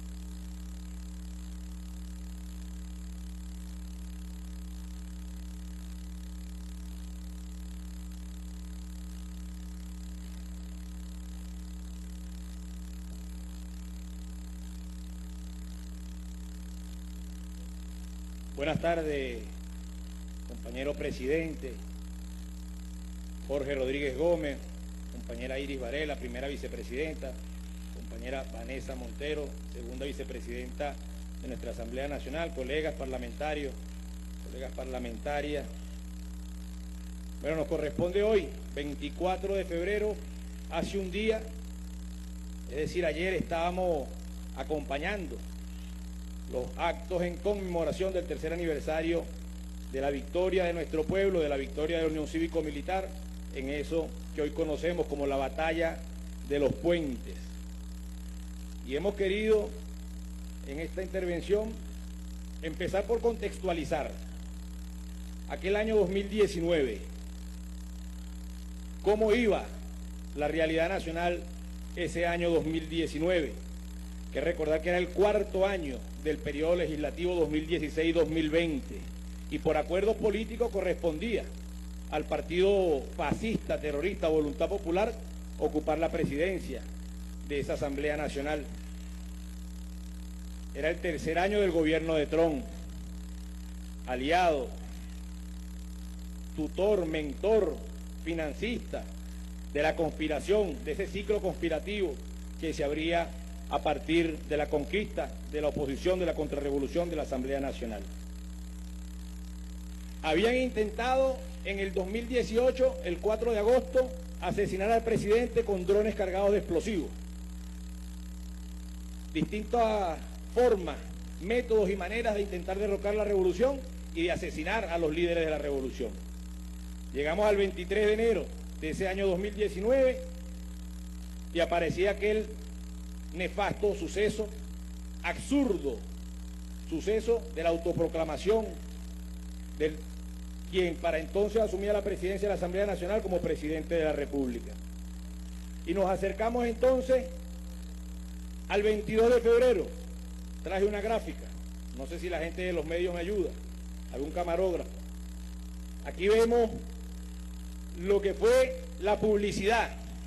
Buenas tardes, compañero presidente, Jorge Rodríguez Gómez, compañera Iris Varela, primera vicepresidenta, compañera Vanessa Montero, segunda vicepresidenta de nuestra Asamblea Nacional, colegas parlamentarios, colegas parlamentarias. Bueno, nos corresponde hoy, 24 de febrero, hace un día, es decir, ayer estábamos acompañando los actos en conmemoración del tercer aniversario de la victoria de nuestro pueblo, de la victoria de la Unión Cívico-Militar, en eso que hoy conocemos como la Batalla de los Puentes. Y hemos querido, en esta intervención, empezar por contextualizar aquel año 2019, cómo iba la realidad nacional ese año 2019. Que recordar que era el cuarto año del periodo legislativo 2016-2020 y por acuerdos políticos correspondía al partido fascista, terrorista, Voluntad Popular, ocupar la presidencia de esa Asamblea Nacional. Era el tercer año del gobierno de Trump, aliado, tutor, mentor, financista de la conspiración, de ese ciclo conspirativo que se abría a partir de la conquista, de la oposición, de la contrarrevolución de la Asamblea Nacional. Habían intentado en el 2018, el 4 de agosto, asesinar al presidente con drones cargados de explosivos. Distintas formas, métodos y maneras de intentar derrocar la revolución y de asesinar a los líderes de la revolución. Llegamos al 23 de enero de ese año 2019 y aparecía aquel nefasto suceso, absurdo suceso de la autoproclamación del quien para entonces asumía la presidencia de la Asamblea Nacional como presidente de la República. Y nos acercamos entonces al 22 de febrero. Traje una gráfica, no sé si la gente de los medios me ayuda, algún camarógrafo. Aquí vemos lo que fue la publicidad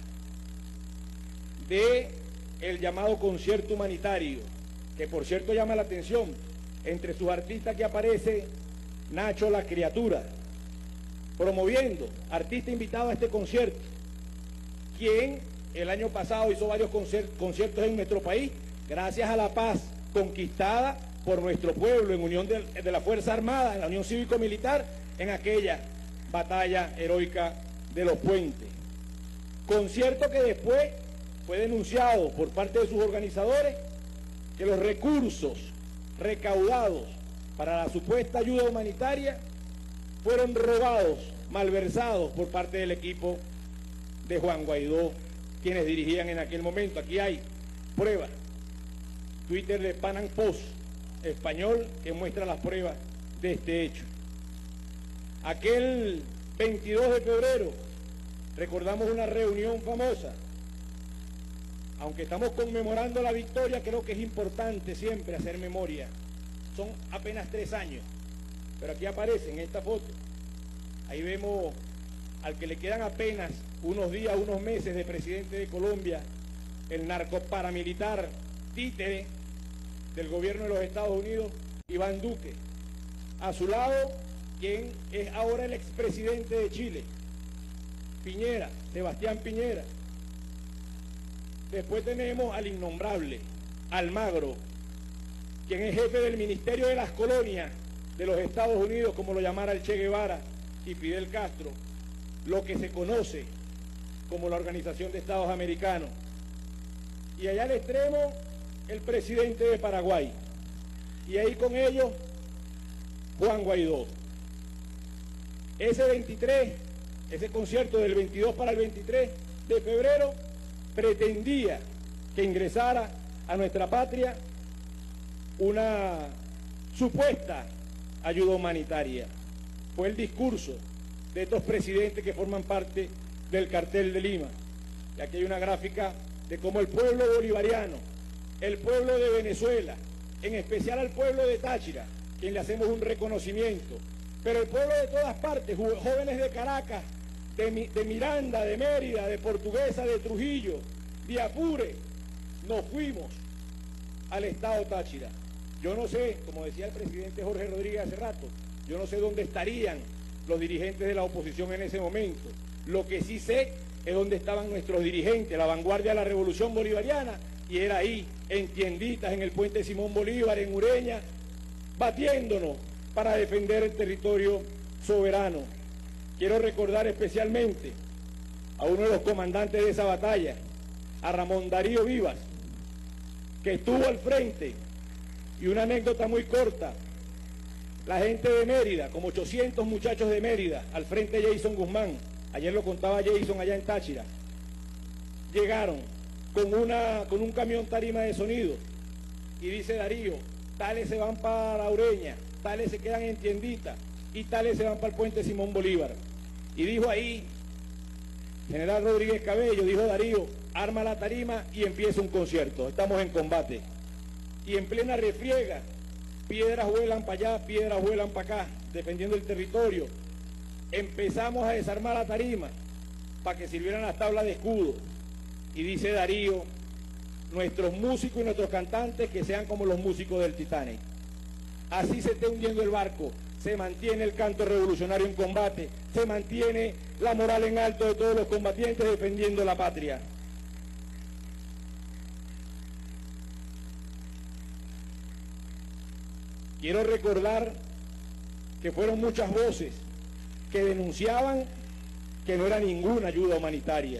de el llamado concierto humanitario, que por cierto llama la atención. Entre sus artistas que aparece Nacho la Criatura, promoviendo, artista invitado a este concierto, quien el año pasado hizo varios conciertos en nuestro país, gracias a la paz conquistada por nuestro pueblo en unión de la Fuerza Armada, en la Unión Cívico-Militar, en aquella batalla heroica de los Puentes. Concierto que después fue denunciado por parte de sus organizadores, que los recursos recaudados para la supuesta ayuda humanitaria fueron robados, malversados por parte del equipo de Juan Guaidó, quienes dirigían en aquel momento. Aquí hay pruebas. Twitter de Panam Post español que muestra las pruebas de este hecho. Aquel 22 de febrero recordamos una reunión famosa. Aunque estamos conmemorando la victoria, creo que es importante siempre hacer memoria. Son apenas 3 años, pero aquí aparece en esta foto. Ahí vemos al que le quedan apenas unos días, unos meses de presidente de Colombia, el narcoparamilitar títere del gobierno de los Estados Unidos, Iván Duque. A su lado, quien es ahora el expresidente de Chile, Piñera, Sebastián Piñera. Después tenemos al innombrable Almagro, quien es jefe del Ministerio de las Colonias de los Estados Unidos, como lo llamara el Che Guevara y Fidel Castro, lo que se conoce como la Organización de Estados Americanos. Y allá al extremo, el presidente de Paraguay. Y ahí con ellos, Juan Guaidó. Ese concierto del 22 para el 23 de febrero, pretendía que ingresara a nuestra patria una supuesta ayuda humanitaria. Fue el discurso de estos presidentes que forman parte del cartel de Lima. Y aquí hay una gráfica de cómo el pueblo bolivariano, el pueblo de Venezuela, en especial al pueblo de Táchira, quien le hacemos un reconocimiento, pero el pueblo de todas partes, jóvenes de Caracas, de Miranda, de Mérida, de Portuguesa, de Trujillo, de Apure, nos fuimos al estado Táchira. Yo no sé, como decía el presidente Jorge Rodríguez hace rato, yo no sé dónde estarían los dirigentes de la oposición en ese momento. Lo que sí sé es dónde estaban nuestros dirigentes, la vanguardia de la revolución bolivariana, y era ahí, en tienditas, en el puente Simón Bolívar, en Ureña, batiéndonos para defender el territorio soberano. Quiero recordar especialmente a uno de los comandantes de esa batalla, a Ramón Darío Vivas, que estuvo al frente. Y una anécdota muy corta: la gente de Mérida, como 800 muchachos de Mérida, al frente de Jason Guzmán, ayer lo contaba Jason allá en Táchira, llegaron con un camión tarima de sonido, y dice Darío, tales se van para Ureña, tales se quedan en tiendita, y tales se van para el puente Simón Bolívar. Y dijo ahí, General Rodríguez Cabello, dijo Darío, arma la tarima y empieza un concierto, estamos en combate. Y en plena refriega, piedras vuelan para allá, piedras vuelan para acá, defendiendo el territorio. Empezamos a desarmar la tarima para que sirvieran las tablas de escudo. Y dice Darío, nuestros músicos y nuestros cantantes que sean como los músicos del Titanic. Así se esté hundiendo el barco, se mantiene el canto revolucionario en combate, se mantiene la moral en alto de todos los combatientes defendiendo la patria. Quiero recordar que fueron muchas voces que denunciaban que no era ninguna ayuda humanitaria.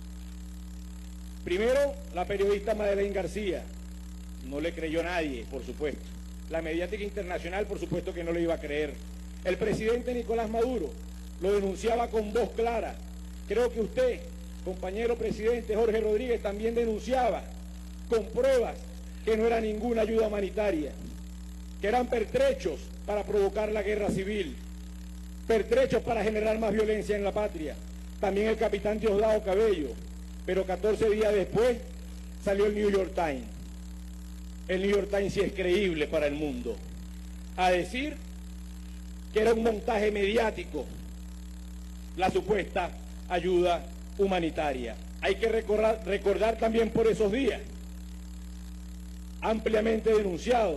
Primero, la periodista Madeleine García, no le creyó nadie, por supuesto. La mediática internacional, por supuesto que no le iba a creer. El presidente Nicolás Maduro lo denunciaba con voz clara. Creo que usted, compañero presidente Jorge Rodríguez, también denunciaba con pruebas que no era ninguna ayuda humanitaria, que eran pertrechos para provocar la guerra civil, pertrechos para generar más violencia en la patria. También el capitán Diosdado Cabello, pero 14 días después salió el New York Times. El New York Times sí es creíble para el mundo, a decir que era un montaje mediático la supuesta ayuda humanitaria. Hay que recordar también por esos días, ampliamente denunciado.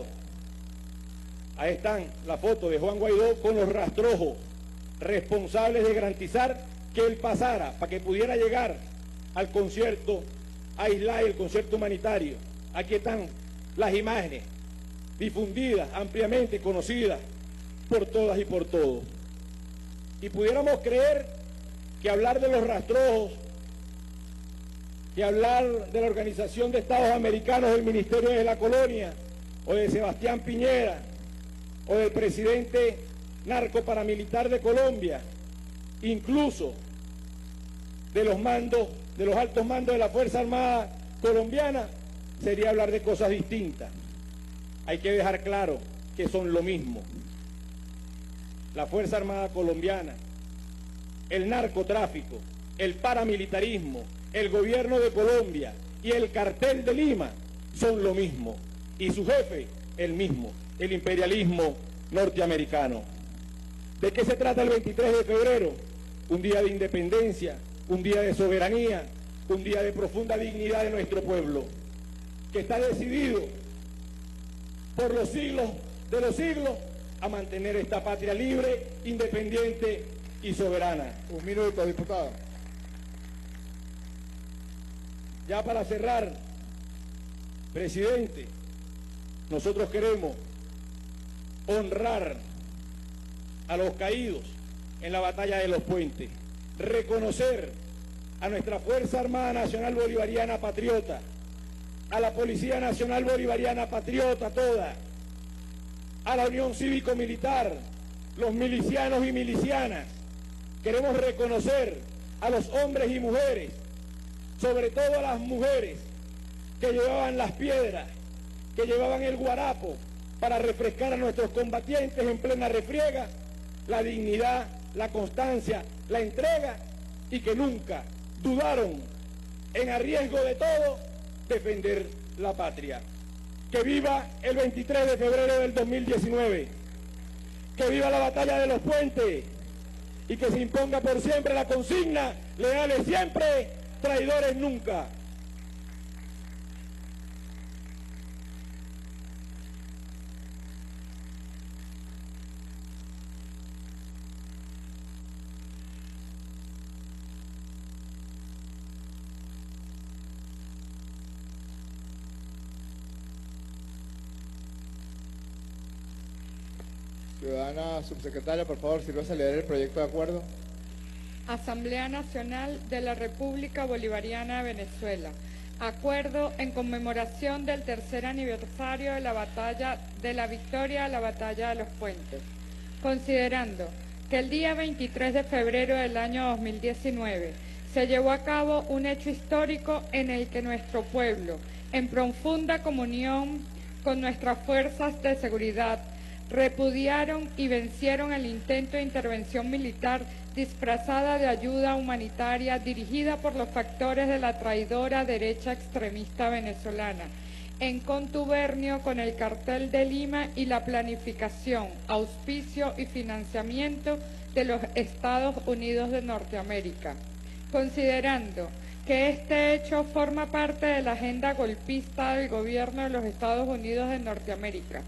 Ahí están la foto de Juan Guaidó con los rastrojos responsables de garantizar que él pasara para que pudiera llegar al concierto, a Isla, el concierto humanitario. Aquí están las imágenes difundidas, ampliamente conocidas por todas y por todos. Y pudiéramos creer que hablar de los rastrojos, que hablar de la Organización de Estados Americanos del Ministerio de la Colonia, o de Sebastián Piñera, o del presidente narcoparamilitar de Colombia, incluso de los mandos, de los altos mandos de la Fuerza Armada colombiana, sería hablar de cosas distintas. Hay que dejar claro que son lo mismo. La Fuerza Armada colombiana, el narcotráfico, el paramilitarismo, el gobierno de Colombia y el cartel de Lima son lo mismo. Y su jefe, el mismo, el imperialismo norteamericano. ¿De qué se trata el 23 de febrero? Un día de independencia, un día de soberanía, un día de profunda dignidad de nuestro pueblo, que está decidido por los siglos de los siglos a mantener esta patria libre, independiente y soberana. Un minuto, diputado. Ya para cerrar, presidente, nosotros queremos honrar a los caídos en la batalla de los puentes, reconocer a nuestra Fuerza Armada Nacional Bolivariana Patriota, a la Policía Nacional Bolivariana Patriota toda, a la Unión Cívico-Militar, los milicianos y milicianas. Queremos reconocer a los hombres y mujeres, sobre todo a las mujeres que llevaban las piedras, que llevaban el guarapo para refrescar a nuestros combatientes en plena refriega, la dignidad, la constancia, la entrega, y que nunca dudaron en, a riesgo de todo, defender la patria. Que viva el 23 de febrero del 2019, que viva la batalla de los puentes, y que se imponga por siempre la consigna: leales siempre, traidores nunca. Ciudadana subsecretaria, por favor, sírvase a leer el proyecto de acuerdo. Asamblea Nacional de la República Bolivariana de Venezuela. Acuerdo en conmemoración del tercer aniversario de la victoria de la Batalla de los Puentes. Considerando que el día 23 de febrero del año 2019 se llevó a cabo un hecho histórico en el que nuestro pueblo, en profunda comunión con nuestras fuerzas de seguridad, repudiaron y vencieron el intento de intervención militar disfrazada de ayuda humanitaria dirigida por los factores de la traidora derecha extremista venezolana, en contubernio con el cartel de Lima y la planificación, auspicio y financiamiento de los Estados Unidos de Norteamérica. Considerando que este hecho forma parte de la agenda golpista del gobierno de los Estados Unidos de Norteamérica,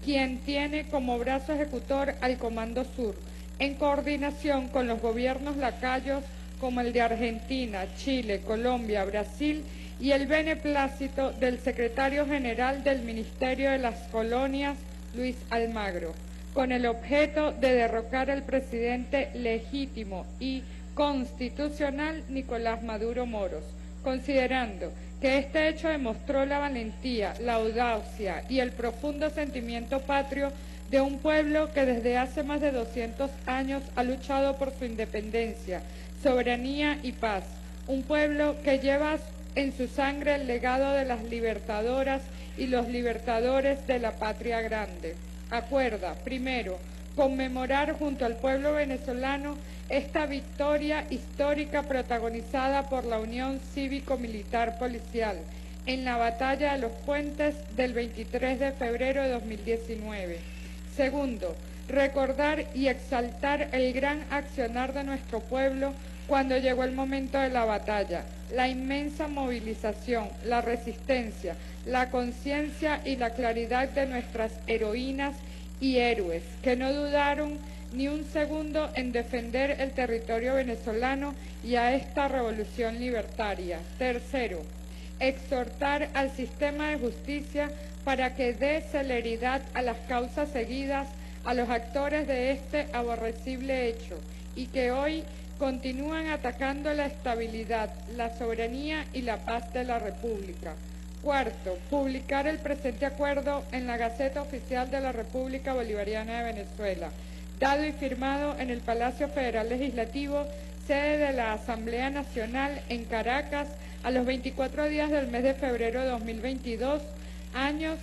quien tiene como brazo ejecutor al Comando Sur, en coordinación con los gobiernos lacayos como el de Argentina, Chile, Colombia, Brasil y el beneplácito del secretario general del Ministerio de las Colonias, Luis Almagro, con el objeto de derrocar al presidente legítimo y constitucional Nicolás Maduro Moros, considerando que este hecho demostró la valentía, la audacia y el profundo sentimiento patrio de un pueblo que desde hace más de 200 años ha luchado por su independencia, soberanía y paz, un pueblo que lleva en su sangre el legado de las libertadoras y los libertadores de la patria grande. Acuerda, primero, conmemorar junto al pueblo venezolano esta victoria histórica protagonizada por la Unión Cívico-Militar Policial en la Batalla de los Puentes del 23 de febrero de 2019. Segundo, recordar y exaltar el gran accionar de nuestro pueblo cuando llegó el momento de la batalla, la inmensa movilización, la resistencia, la conciencia y la claridad de nuestras heroínas y héroes, que no dudaron ni un segundo en defender el territorio venezolano y a esta revolución libertaria. Tercero, exhortar al sistema de justicia para que dé celeridad a las causas seguidas a los actores de este aborrecible hecho y que hoy continúan atacando la estabilidad, la soberanía y la paz de la República. Cuarto, publicar el presente acuerdo en la Gaceta Oficial de la República Bolivariana de Venezuela, dado y firmado en el Palacio Federal Legislativo, sede de la Asamblea Nacional en Caracas, a los 24 días del mes de febrero de 2022, años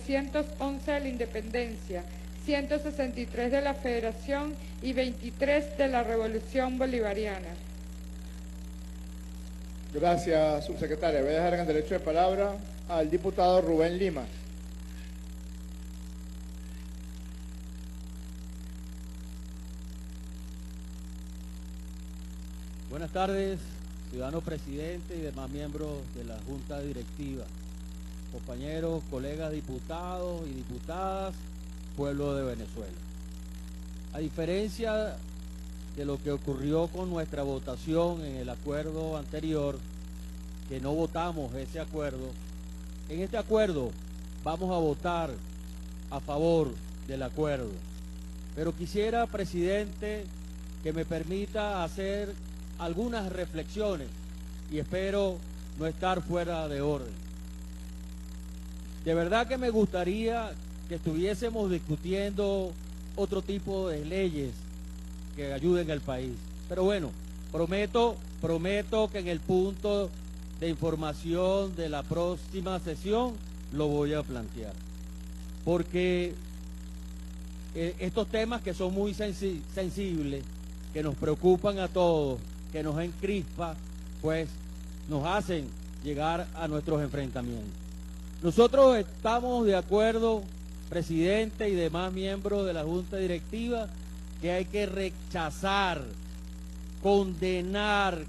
211 de la Independencia, 163 de la Federación y 23 de la Revolución Bolivariana. Gracias, subsecretaria. Voy a dejar en el derecho de palabra al diputado Rubén Limas. Buenas tardes, ciudadano presidente y demás miembros de la Junta Directiva, compañeros, colegas diputados y diputadas, pueblo de Venezuela. A diferencia de lo que ocurrió con nuestra votación en el acuerdo anterior, que no votamos ese acuerdo, en este acuerdo vamos a votar a favor del acuerdo. Pero quisiera, presidente, que me permita hacer algunas reflexiones y espero no estar fuera de orden. De verdad que me gustaría que estuviésemos discutiendo otro tipo de leyes que ayuden al país. Pero bueno, prometo que en el punto de información de la próxima sesión lo voy a plantear. Porque estos temas que son muy sensibles, que nos preocupan a todos, que nos encrispa, pues nos hacen llegar a nuestros enfrentamientos. Nosotros estamos de acuerdo, presidente y demás miembros de la Junta Directiva, que hay que rechazar, condenar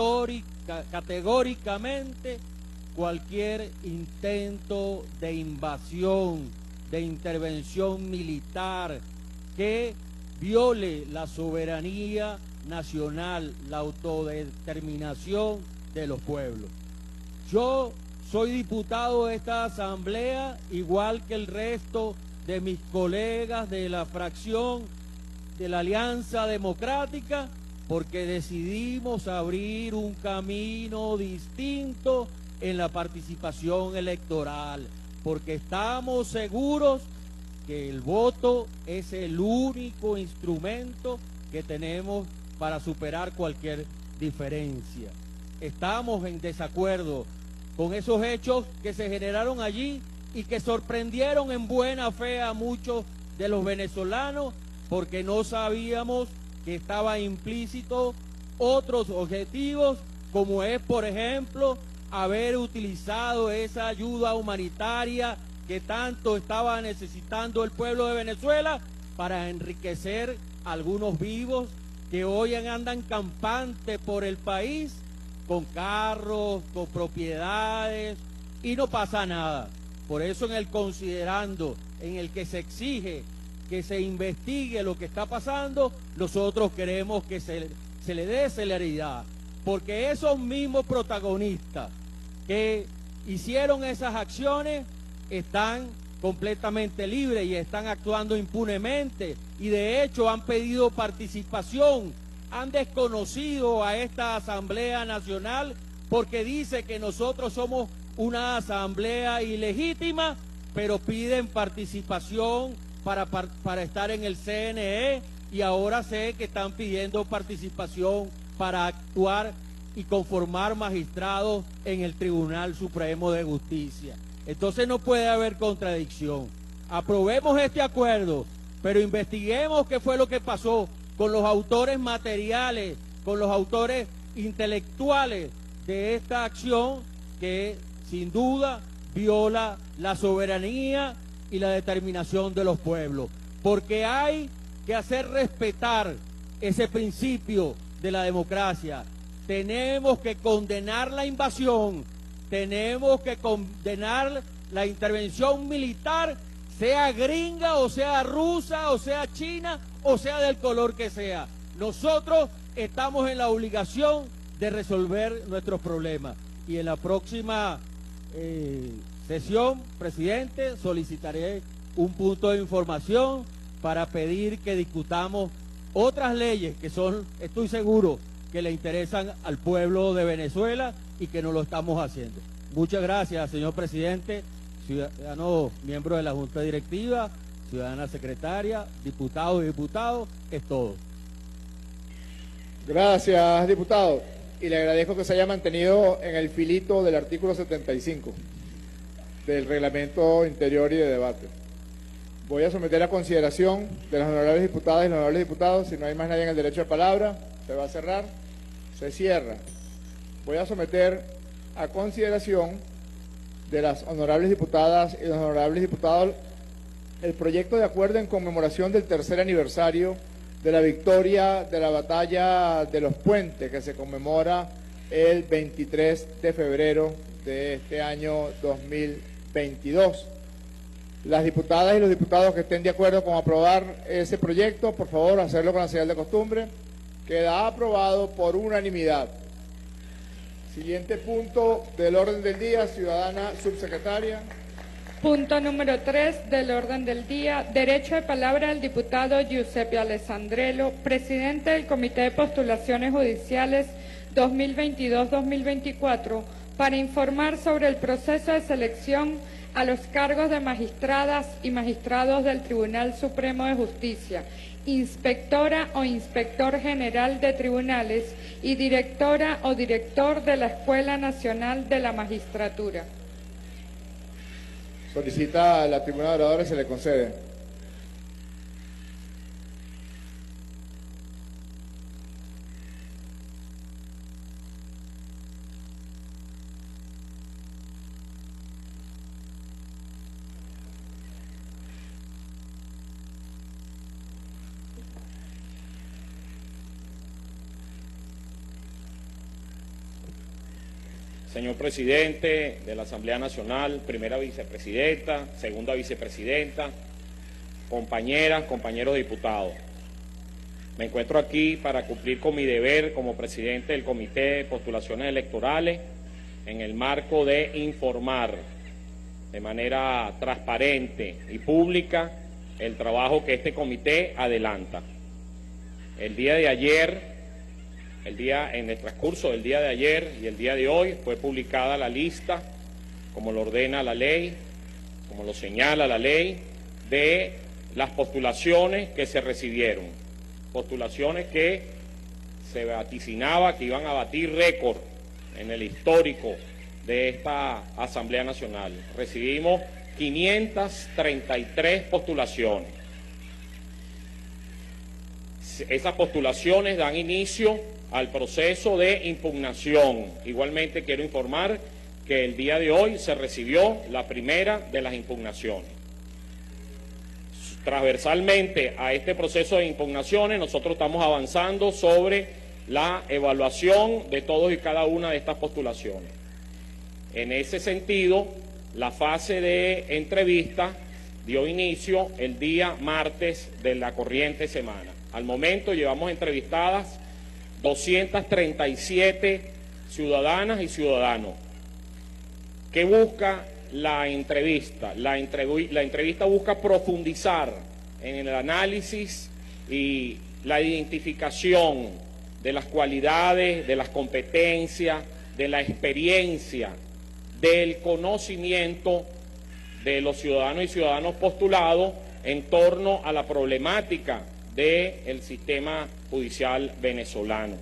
categóricamente cualquier intento de invasión, de intervención militar que viole la soberanía nacional, la autodeterminación de los pueblos. Yo soy diputado de esta asamblea, igual que el resto de mis colegas de la fracción de la Alianza Democrática, porque decidimos abrir un camino distinto en la participación electoral, porque estamos seguros que el voto es el único instrumento que tenemos para superar cualquier diferencia. Estamos en desacuerdo con esos hechos que se generaron allí y que sorprendieron en buena fe a muchos de los venezolanos, porque no sabíamos que estaba implícito otros objetivos, como es, por ejemplo, haber utilizado esa ayuda humanitaria que tanto estaba necesitando el pueblo de Venezuela para enriquecer a algunos vivos que hoy andan campantes por el país con carros, con propiedades, y no pasa nada. Por eso en el considerando, en el que se exige que se investigue lo que está pasando, nosotros queremos que se le dé celeridad, porque esos mismos protagonistas que hicieron esas acciones están completamente libres y están actuando impunemente, y de hecho han pedido participación, han desconocido a esta Asamblea Nacional porque dice que nosotros somos una asamblea ilegítima, pero piden participación para estar en el CNE, y ahora sé que están pidiendo participación para actuar y conformar magistrados en el Tribunal Supremo de Justicia. Entonces no puede haber contradicción. Aprobemos este acuerdo, pero investiguemos qué fue lo que pasó con los autores materiales, con los autores intelectuales de esta acción que sin duda viola la soberanía y la determinación de los pueblos, porque hay que hacer respetar ese principio de la democracia. Tenemos que condenar la invasión, tenemos que condenar la intervención militar, sea gringa o sea rusa o sea china o sea del color que sea. Nosotros estamos en la obligación de resolver nuestros problemas, y en la próxima sesión, presidente, solicitaré un punto de información para pedir que discutamos otras leyes que son, estoy seguro, que le interesan al pueblo de Venezuela y que no lo estamos haciendo. Muchas gracias, señor presidente, ciudadanos miembros de la Junta Directiva, ciudadana secretaria, diputados y diputados, es todo. Gracias, diputado. Y le agradezco que se haya mantenido en el filito del artículo 75 del Reglamento Interior y de Debate. Voy a someter a consideración de las honorables diputadas y los honorables diputados. Si no hay más nadie en el derecho de palabra, se va a cerrar. Se cierra. Voy a someter a consideración de las honorables diputadas y los honorables diputados el proyecto de acuerdo en conmemoración del tercer aniversario de la victoria de la batalla de los Puentes, que se conmemora el 23 de febrero de este año 2022. Las diputadas y los diputados que estén de acuerdo con aprobar ese proyecto, por favor, hacerlo con la señal de costumbre. Queda aprobado por unanimidad. Siguiente punto del orden del día, ciudadana subsecretaria. Punto número 3 del orden del día. Derecho de palabra al diputado Giuseppe Alessandrello, presidente del Comité de Postulaciones Judiciales 2022-2024, para informar sobre el proceso de selección a los cargos de magistradas y magistrados del Tribunal Supremo de Justicia, inspectora o inspector general de tribunales y directora o director de la Escuela Nacional de la Magistratura. Solicita a la tribuna de oradores, se le concede. Señor presidente de la Asamblea Nacional, primera vicepresidenta, segunda vicepresidenta, compañeras, compañeros diputados. Me encuentro aquí para cumplir con mi deber como presidente del Comité de Postulaciones Electorales en el marco de informar de manera transparente y pública el trabajo que este comité adelanta. El día de ayer, en el transcurso del día de ayer y el día de hoy, fue publicada la lista, como lo ordena la ley, como lo señala la ley, de las postulaciones que se recibieron. Postulaciones que se vaticinaba que iban a batir récord en el histórico de esta Asamblea Nacional. Recibimos 533 postulaciones. Esas postulaciones dan inicio al proceso de impugnación. Igualmente quiero informar que el día de hoy se recibió la primera de las impugnaciones. Transversalmente a este proceso de impugnaciones, nosotros estamos avanzando sobre la evaluación de todos y cada una de estas postulaciones. En ese sentido, La fase de entrevista dio inicio el día martes de la corriente semana. Al momento llevamos entrevistadas 237 ciudadanas y ciudadanos. ¿Qué busca la entrevista? La entrevista busca profundizar en el análisis y la identificación de las cualidades, de las competencias, de la experiencia, del conocimiento de los ciudadanos y ciudadanos postulados en torno a la problemática del sistema judicial venezolano.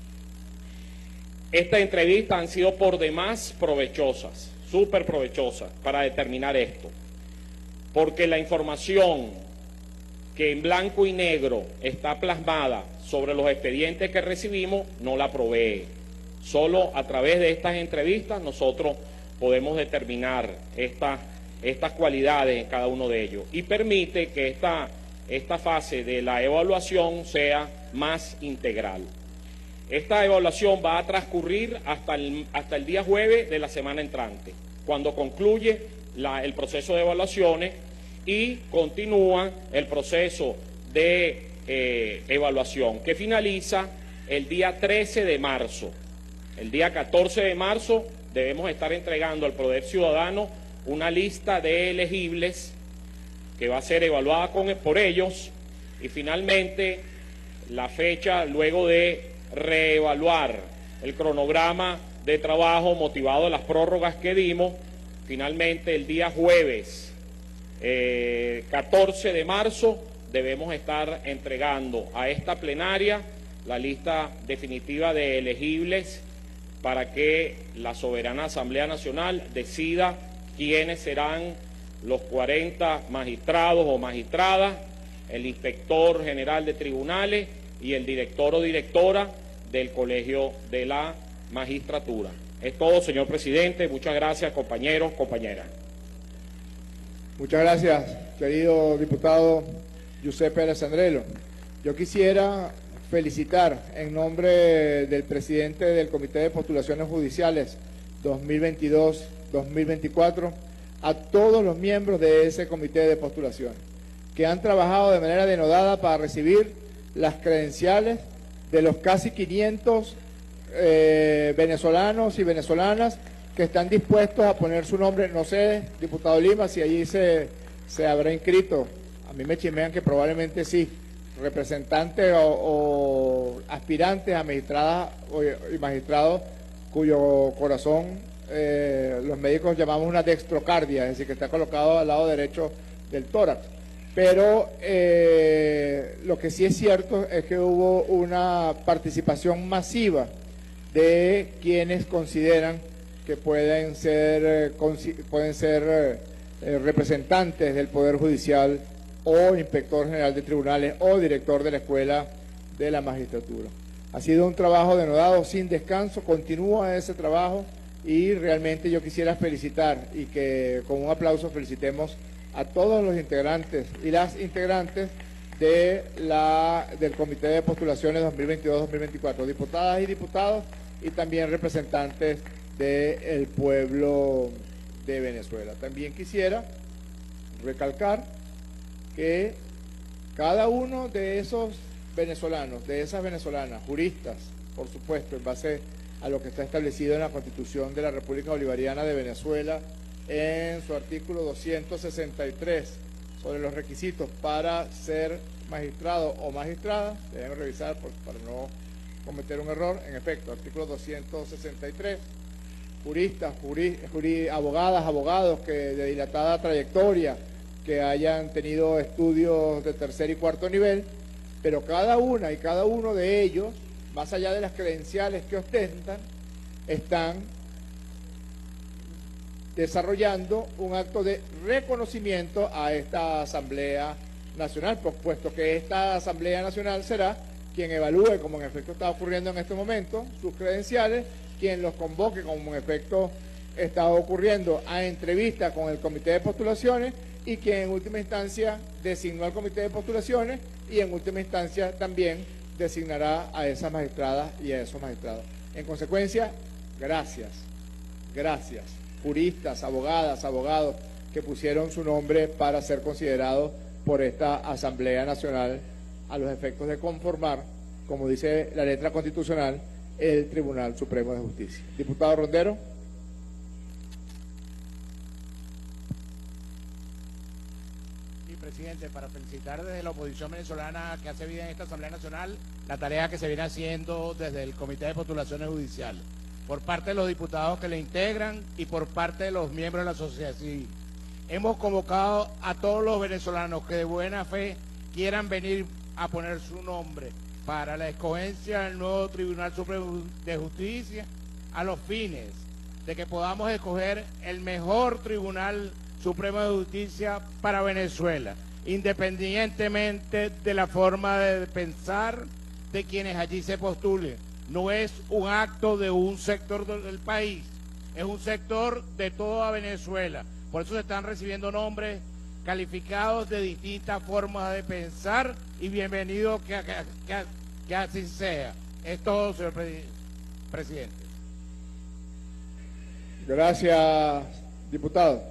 Estas entrevistas han sido por demás provechosas, súper provechosas, para determinar esto, porque la información que en blanco y negro está plasmada sobre los expedientes que recibimos no la provee. Solo a través de estas entrevistas nosotros podemos determinar estas cualidades en cada uno de ellos y permite que esta fase de la evaluación sea más integral. Esta evaluación va a transcurrir hasta el día jueves de la semana entrante, cuando concluye el proceso de evaluaciones y continúa el proceso de evaluación, que finaliza el día 13 de marzo. El día 14 de marzo debemos estar entregando al Poder Ciudadano una lista de elegibles que va a ser evaluada por ellos, y finalmente la fecha, luego de reevaluar el cronograma de trabajo motivado de las prórrogas que dimos, finalmente el día jueves 14 de marzo debemos estar entregando a esta plenaria la lista definitiva de elegibles para que la soberana Asamblea Nacional decida quiénes serán los 40 magistrados o magistradas, el inspector general de tribunales y el director o directora del Colegio de la Magistratura. Es todo, señor presidente. Muchas gracias, compañeros, compañeras. Muchas gracias, querido diputado Giuseppe Alessandrello. Yo quisiera felicitar en nombre del presidente del Comité de Postulaciones Judiciales 2022-2024 a todos los miembros de ese comité de postulaciones que han trabajado de manera denodada para recibir las credenciales de los casi 500 venezolanos y venezolanas que están dispuestos a poner su nombre. No sé, diputado Lima, si allí se habrá inscrito. A mí me chismean que probablemente sí, representantes o aspirantes a magistradas y magistrados cuyo corazón los médicos llamamos una dextrocardia, es decir, que está colocado al lado derecho del tórax. Pero lo que sí es cierto es que hubo una participación masiva de quienes consideran que pueden ser representantes del Poder Judicial o inspector general de tribunales o director de la Escuela de la Magistratura. Ha sido un trabajo denodado sin descanso, continúa ese trabajo y realmente yo quisiera felicitar y que con un aplauso felicitemos a todos los integrantes y las integrantes del Comité de Postulaciones 2022-2024, diputadas y diputados y también representantes del pueblo de Venezuela. También quisiera recalcar que cada uno de esos venezolanos, de esas venezolanas, juristas, por supuesto, en base a lo que está establecido en la Constitución de la República Bolivariana de Venezuela, en su artículo 263, sobre los requisitos para ser magistrado o magistrada, deben revisar para no cometer un error, en efecto, artículo 263, juristas, abogadas, abogados que de dilatada trayectoria, que hayan tenido estudios de tercer y cuarto nivel, pero cada una y cada uno de ellos, más allá de las credenciales que ostentan, están desarrollando un acto de reconocimiento a esta Asamblea Nacional, puesto que esta Asamblea Nacional será quien evalúe, como en efecto está ocurriendo en este momento, sus credenciales, quien los convoque, como en efecto está ocurriendo, a entrevista con el Comité de Postulaciones, y quien en última instancia designó al Comité de Postulaciones y en última instancia también designará a esas magistradas y a esos magistrados. En consecuencia, gracias juristas, abogadas, abogados que pusieron su nombre para ser considerado por esta Asamblea Nacional a los efectos de conformar, como dice la letra constitucional, el Tribunal Supremo de Justicia. Diputado Rondero. Sí, presidente, para felicitar desde la oposición venezolana que hace vida en esta Asamblea Nacional la tarea que se viene haciendo desde el Comité de Postulaciones Judiciales, por parte de los diputados que le integran y por parte de los miembros de la sociedad civil. Hemos convocado a todos los venezolanos que de buena fe quieran venir a poner su nombre para la escogencia del nuevo Tribunal Supremo de Justicia, a los fines de que podamos escoger el mejor Tribunal Supremo de Justicia para Venezuela, independientemente de la forma de pensar de quienes allí se postulen. No es un acto de un sector del país, es un sector de toda Venezuela. Por eso se están recibiendo nombres calificados de distintas formas de pensar y bienvenido que así sea. Es todo, señor presidente. Gracias, diputado.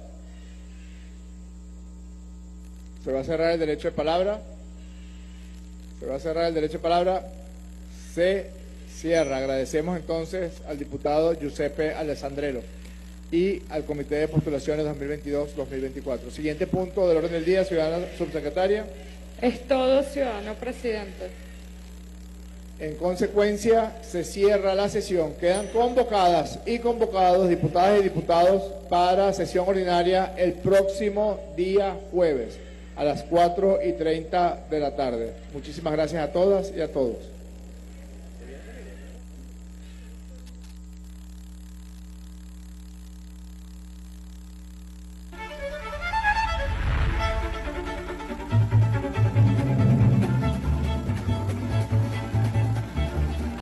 Se va a cerrar el derecho de palabra. Se va a cerrar el derecho de palabra. Se cierra. Agradecemos entonces al diputado Giuseppe Alessandrello y al Comité de Postulaciones 2022-2024. Siguiente punto del orden del día, ciudadana subsecretaria. Es todo, ciudadano presidente. En consecuencia, se cierra la sesión. Quedan convocadas y convocados diputadas y diputados para sesión ordinaria el próximo día jueves a las 4:30 de la tarde. Muchísimas gracias a todas y a todos.